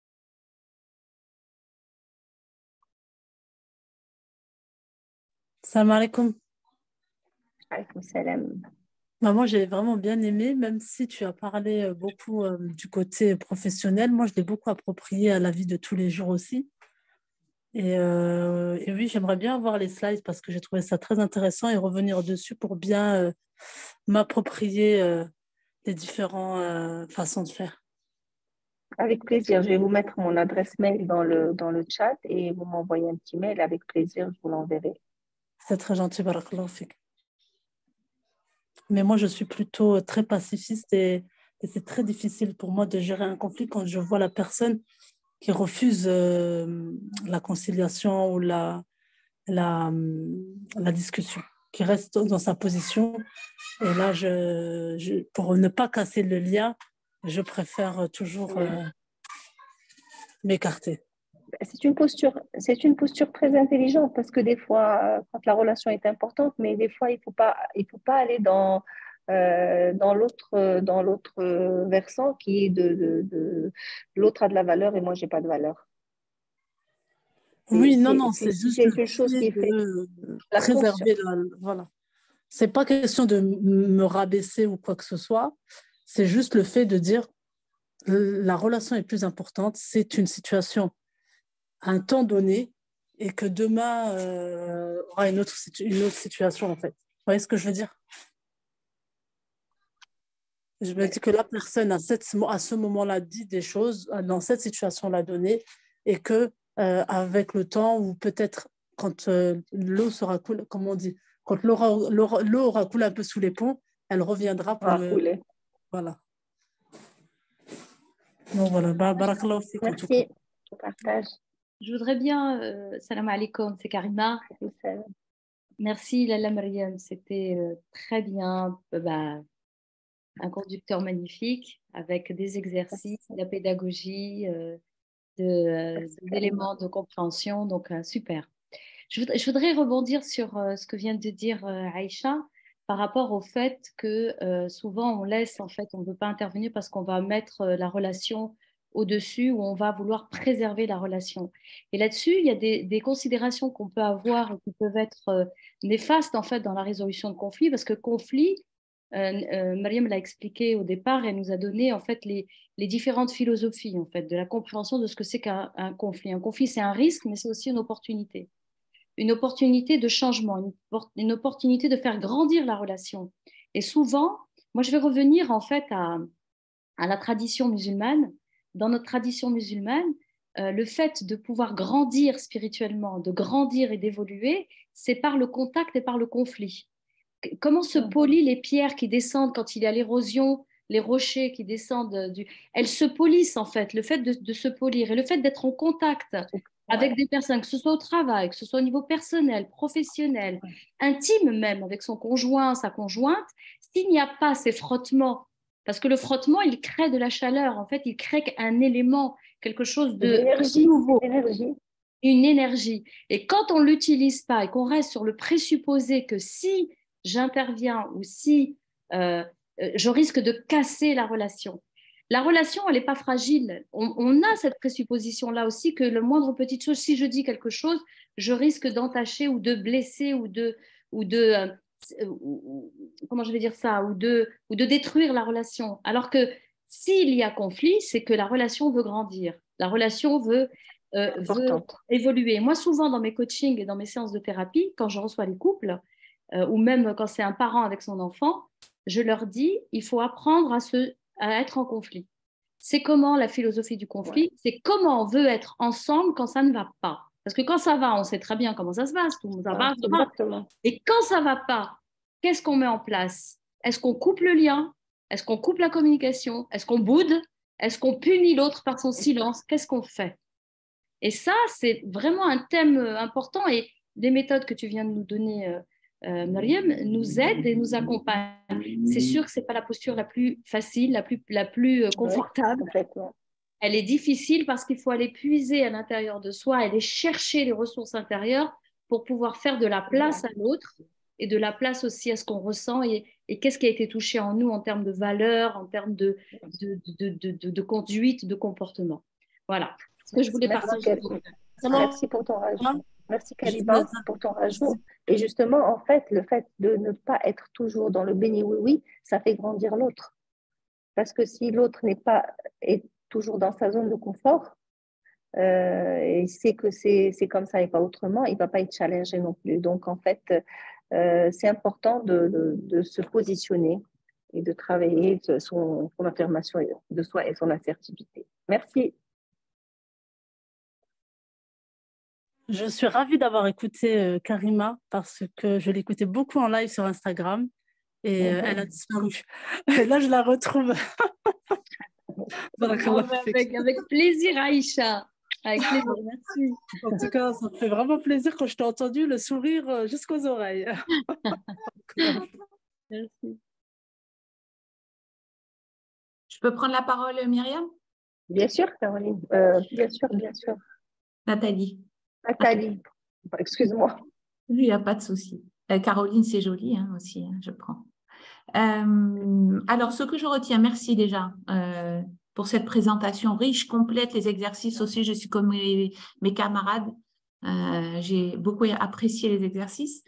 Salam alaikum. Alaykoum salam. Bah, moi, j'ai vraiment bien aimé, même si tu as parlé beaucoup euh, du côté professionnel. Moi, je l'ai beaucoup approprié à la vie de tous les jours aussi. Et, euh, et oui, j'aimerais bien avoir les slides parce que j'ai trouvé ça très intéressant et revenir dessus pour bien euh, m'approprier euh, les différentes euh, façons de faire. Avec plaisir. Je vais vous mettre mon adresse mail dans le, dans le chat et vous m'envoyez un petit mail. Avec plaisir, je vous l'enverrai. C'est très gentil, barakallahu fik. Mais moi, je suis plutôt très pacifiste et, et c'est très difficile pour moi de gérer un conflit quand je vois la personne qui refuse euh, la conciliation ou la, la, la discussion. qui reste dans sa position. Et là, je, je, pour ne pas casser le lien, je préfère toujours euh, m'écarter. C'est une posture, c'est une posture très intelligente parce que des fois, quand la relation est importante, mais des fois, il faut pas, il faut pas aller dans, euh, dans l'autre, dans l'autre versant qui est de, de, de l'autre a de la valeur et moi, j'ai pas de valeur. Oui, non, non, c'est juste une chose qui fait la préserver la, voilà. C'est pas question de me rabaisser ou quoi que ce soit. C'est juste le fait de dire la relation est plus importante. C'est une situation à un temps donné et que demain euh, aura une autre, une autre situation en fait. Vous voyez ce que je veux dire? Je me dis que la personne à, cette, à ce moment-là dit des choses dans cette situation-là donnée et que euh, avec le temps ou peut-être quand euh, l'eau sera coulée, comme on dit, quand l'eau aura, l'eau aura coulé un peu sous les ponts, elle reviendra pour me... couler. Voilà. Donc voilà, barakallahu fik. Merci pour le partage. Je voudrais bien, euh, salam alaikum, c'est Karima. Merci Lalla Mariam, c'était euh, très bien, euh, bah, un conducteur magnifique avec des exercices, de la pédagogie, euh, de, euh, des éléments de compréhension, donc euh, super. Je voudrais, je voudrais rebondir sur euh, ce que vient de dire euh, Aïcha par rapport au fait que euh, souvent on laisse, en fait, on ne veut pas intervenir parce qu'on va mettre euh, la relation au-dessus ou on va vouloir préserver la relation. Et là-dessus, il y a des, des considérations qu'on peut avoir et qui peuvent être euh, néfastes en fait dans la résolution de conflits parce que conflit, euh, euh, Mariam l'a expliqué au départ, elle nous a donné en fait les, les différentes philosophies en fait de la compréhension de ce que c'est qu'un un conflit. Un conflit, c'est un risque, mais c'est aussi une opportunité. Une opportunité de changement, une, une opportunité de faire grandir la relation. Et souvent, moi je vais revenir en fait à, à la tradition musulmane. Dans notre tradition musulmane, euh, le fait de pouvoir grandir spirituellement, de grandir et d'évoluer, c'est par le contact et par le conflit. Comment se polissent les pierres qui descendent quand il y a l'érosion, les rochers qui descendent du... Elles se polissent en fait, le fait de, de se polir et le fait d'être en contact avec des personnes, que ce soit au travail, que ce soit au niveau personnel, professionnel, intime même, avec son conjoint, sa conjointe, s'il n'y a pas ces frottements, parce que le frottement, il crée de la chaleur, en fait, il crée un élément, quelque chose de énergie, nouveau. Énergie. Une énergie. Et quand on ne l'utilise pas et qu'on reste sur le présupposé que si j'interviens ou si euh, je risque de casser la relation, la relation, elle n'est pas fragile. On, on a cette présupposition-là aussi que le moindre petite chose, si je dis quelque chose, je risque d'entacher ou de blesser ou de, ou de euh, ou, comment je vais dire ça, ou de, ou de détruire la relation. Alors que s'il y a conflit, c'est que la relation veut grandir. La relation veut, euh, veut évoluer. Moi, souvent, dans mes coachings et dans mes séances de thérapie, quand je reçois les couples, euh, ou même quand c'est un parent avec son enfant, je leur dis, il faut apprendre à se à être en conflit. C'est comment la philosophie du conflit, ouais. C'est comment on veut être ensemble quand ça ne va pas. Parce que quand ça va, on sait très bien comment ça se passe. Tout ça va, ça va. Et quand ça ne va pas, qu'est-ce qu'on met en place? Est-ce qu'on coupe le lien? Est-ce qu'on coupe la communication? Est-ce qu'on boude? Est-ce qu'on punit l'autre par son silence? Qu'est-ce qu'on fait? Et ça, c'est vraiment un thème important. Et les méthodes que tu viens de nous donner, euh, Euh, Mariam, nous aide et nous accompagne. C'est sûr que ce n'est pas la posture la plus facile, la plus, la plus euh, confortable. Ouais, elle est difficile parce qu'il faut aller puiser à l'intérieur de soi, aller chercher les ressources intérieures pour pouvoir faire de la place à l'autre et de la place aussi à ce qu'on ressent et, et qu'est-ce qui a été touché en nous en termes de valeurs, en termes de, de, de, de, de, de conduite, de comportement. Voilà ce que je voulais Merci, partager. Merci pour ton rajout. Merci Karima pour ton rajout. Et justement, en fait, le fait de ne pas être toujours dans le béni oui-oui, ça fait grandir l'autre. Parce que si l'autre n'est pas est toujours dans sa zone de confort, euh, et sait que c'est, c'est comme ça et pas autrement, il ne va pas être challengé non plus. Donc, en fait, euh, c'est important de, de, de se positionner et de travailler son, son affirmation de soi et son assertivité. Merci. Je suis ravie d'avoir écouté euh, Karima parce que je l'écoutais beaucoup en live sur Instagram et euh, elle a disparu. Et là, je la retrouve. avec, avec plaisir, Aïcha. Avec plaisir, merci. En tout cas, ça me fait vraiment plaisir quand je t'ai entendu, le sourire jusqu'aux oreilles. Merci. Je peux prendre la parole, Myriam? Bien sûr, Caroline. Euh, bien sûr, bien sûr. Nathalie. Nathalie. Excuse-moi. Il n'y a pas de souci. Euh, Caroline, c'est joli hein, aussi, hein, je prends. Euh, alors, ce que je retiens, merci déjà euh, pour cette présentation riche, complète, les exercices aussi, je suis comme mes, mes camarades, euh, j'ai beaucoup apprécié les exercices.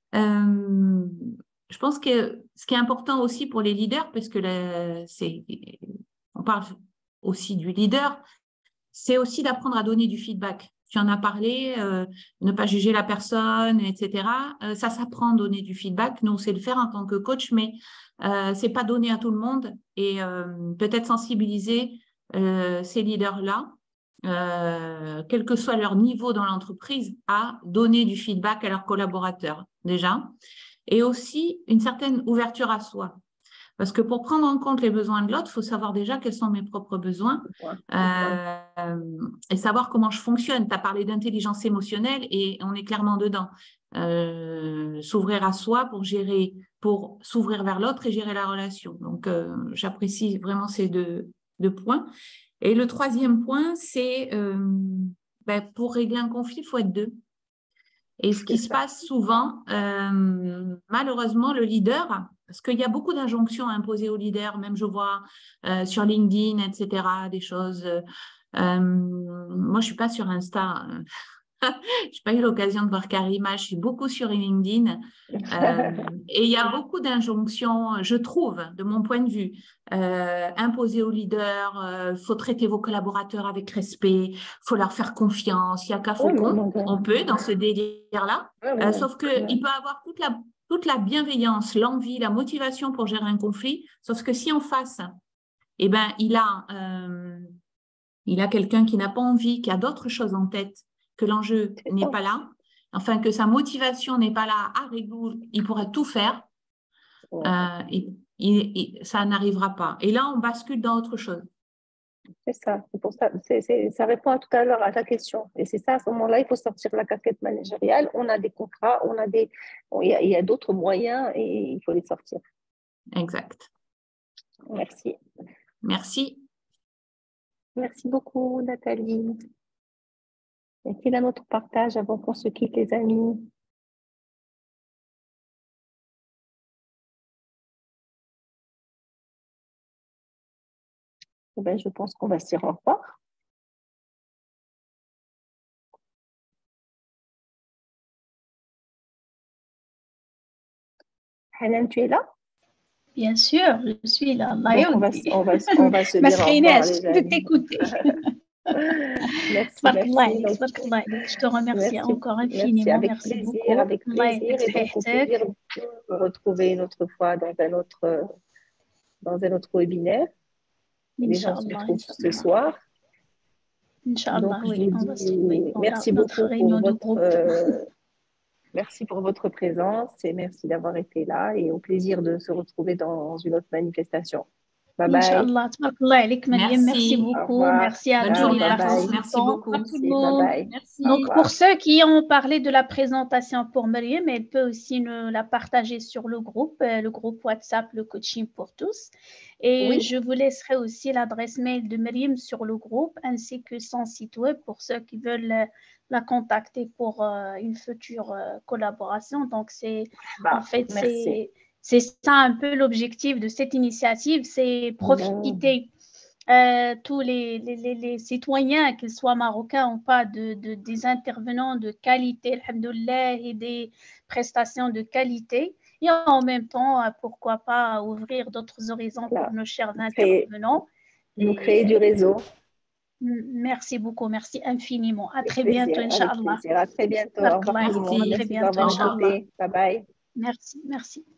Euh, je pense que ce qui est important aussi pour les leaders, parce que le, c'est, on parle aussi du leader, c'est aussi d'apprendre à donner du feedback. Tu en as parlé, euh, ne pas juger la personne, et cetera. Euh, ça s'apprend à donner du feedback. Nous, on sait le faire en tant que coach, mais euh, c'est pas donné à tout le monde. Et euh, peut-être sensibiliser euh, ces leaders-là, euh, quel que soit leur niveau dans l'entreprise, à donner du feedback à leurs collaborateurs, déjà. Et aussi une certaine ouverture à soi. Parce que pour prendre en compte les besoins de l'autre, il faut savoir déjà quels sont mes propres besoins euh, et savoir comment je fonctionne. Tu as parlé d'intelligence émotionnelle et on est clairement dedans. Euh, s'ouvrir à soi pour gérer, pour s'ouvrir vers l'autre et gérer la relation. Donc, euh, j'apprécie vraiment ces deux, deux points. Et le troisième point, c'est euh, ben, pour régler un conflit, il faut être deux. Et ce qui se passe souvent, euh, malheureusement, le leader, parce qu'il y a beaucoup d'injonctions imposées aux leaders, même je vois euh, sur LinkedIn, et cetera, des choses. Euh, moi, je ne suis pas sur Insta. Je n'ai pas eu l'occasion de voir Karima, je suis beaucoup sur LinkedIn. Euh, et il y a beaucoup d'injonctions, je trouve, de mon point de vue, euh, imposées aux leaders. Il euh, faut traiter vos collaborateurs avec respect, il faut leur faire confiance, il n'y a qu'à faucon. On peut dans ce délire-là, euh, sauf qu'il peut avoir toute la, toute la bienveillance, l'envie, la motivation pour gérer un conflit, sauf que si en face, eh ben, il a, euh, il a quelqu'un qui n'a pas envie, qui a d'autres choses en tête, que l'enjeu n'est pas là, enfin que sa motivation n'est pas là, ah, il pourrait tout faire, ouais. euh, et, et, et ça n'arrivera pas. Et là, on bascule dans autre chose. C'est ça, c'est pour ça, c'est, c'est, ça répond à tout à l'heure à ta question. Et c'est ça, à ce moment-là, il faut sortir la casquette managériale. On a des contrats, on a des, il y a, il y a d'autres moyens et il faut les sortir. Exact. Merci. Merci. Merci beaucoup, Nathalie. Y a-t-il un autre partage avant qu'on se quitte, les amis? Eh bien, je pense qu'on va se dire au revoir. Hanan, tu es là? Bien sûr, je suis là. Donc, on, va, on, va, on va se dire au revoir, les amis. de t'écouter. Merci, merci. Donc, je te remercie merci, encore infiniment. Merci, avec merci plaisir, beaucoup. avec plaisir. Et donc, au plaisir de vous retrouver une autre fois dans un autre, dans un autre webinaire. Les gens se retrouvent ce soir. Inch'Allah, donc, oui, je vous dis oui, merci beaucoup pour votre, euh, merci pour votre présence et merci d'avoir été là et au plaisir de se retrouver dans une autre manifestation. Bye bye. Inch'Allah, merci. merci beaucoup. Merci à Bonne journée à tous. Merci beaucoup. Merci, bye bye. Merci. Donc, pour ceux qui ont parlé de la présentation pour Myriam, elle peut aussi nous la partager sur le groupe, le groupe WhatsApp, le coaching pour tous. Et oui. je vous laisserai aussi l'adresse mail de Myriam sur le groupe ainsi que son site web pour ceux qui veulent la contacter pour euh, une future euh, collaboration. Donc, c'est bah, en fait, c'est C'est ça un peu l'objectif de cette initiative, c'est profiter euh, tous les, les, les, les citoyens, qu'ils soient marocains ou pas, de, de, des intervenants de qualité, alhamdoulilah, et des prestations de qualité. Et en même temps, pourquoi pas ouvrir d'autres horizons pour nos chers intervenants. Nous créer du réseau. Merci beaucoup, merci infiniment. À très bientôt, Inch'Allah. À très bientôt. Au revoir. Merci, Merci d'avoir écouté. Bye bye. Merci, merci.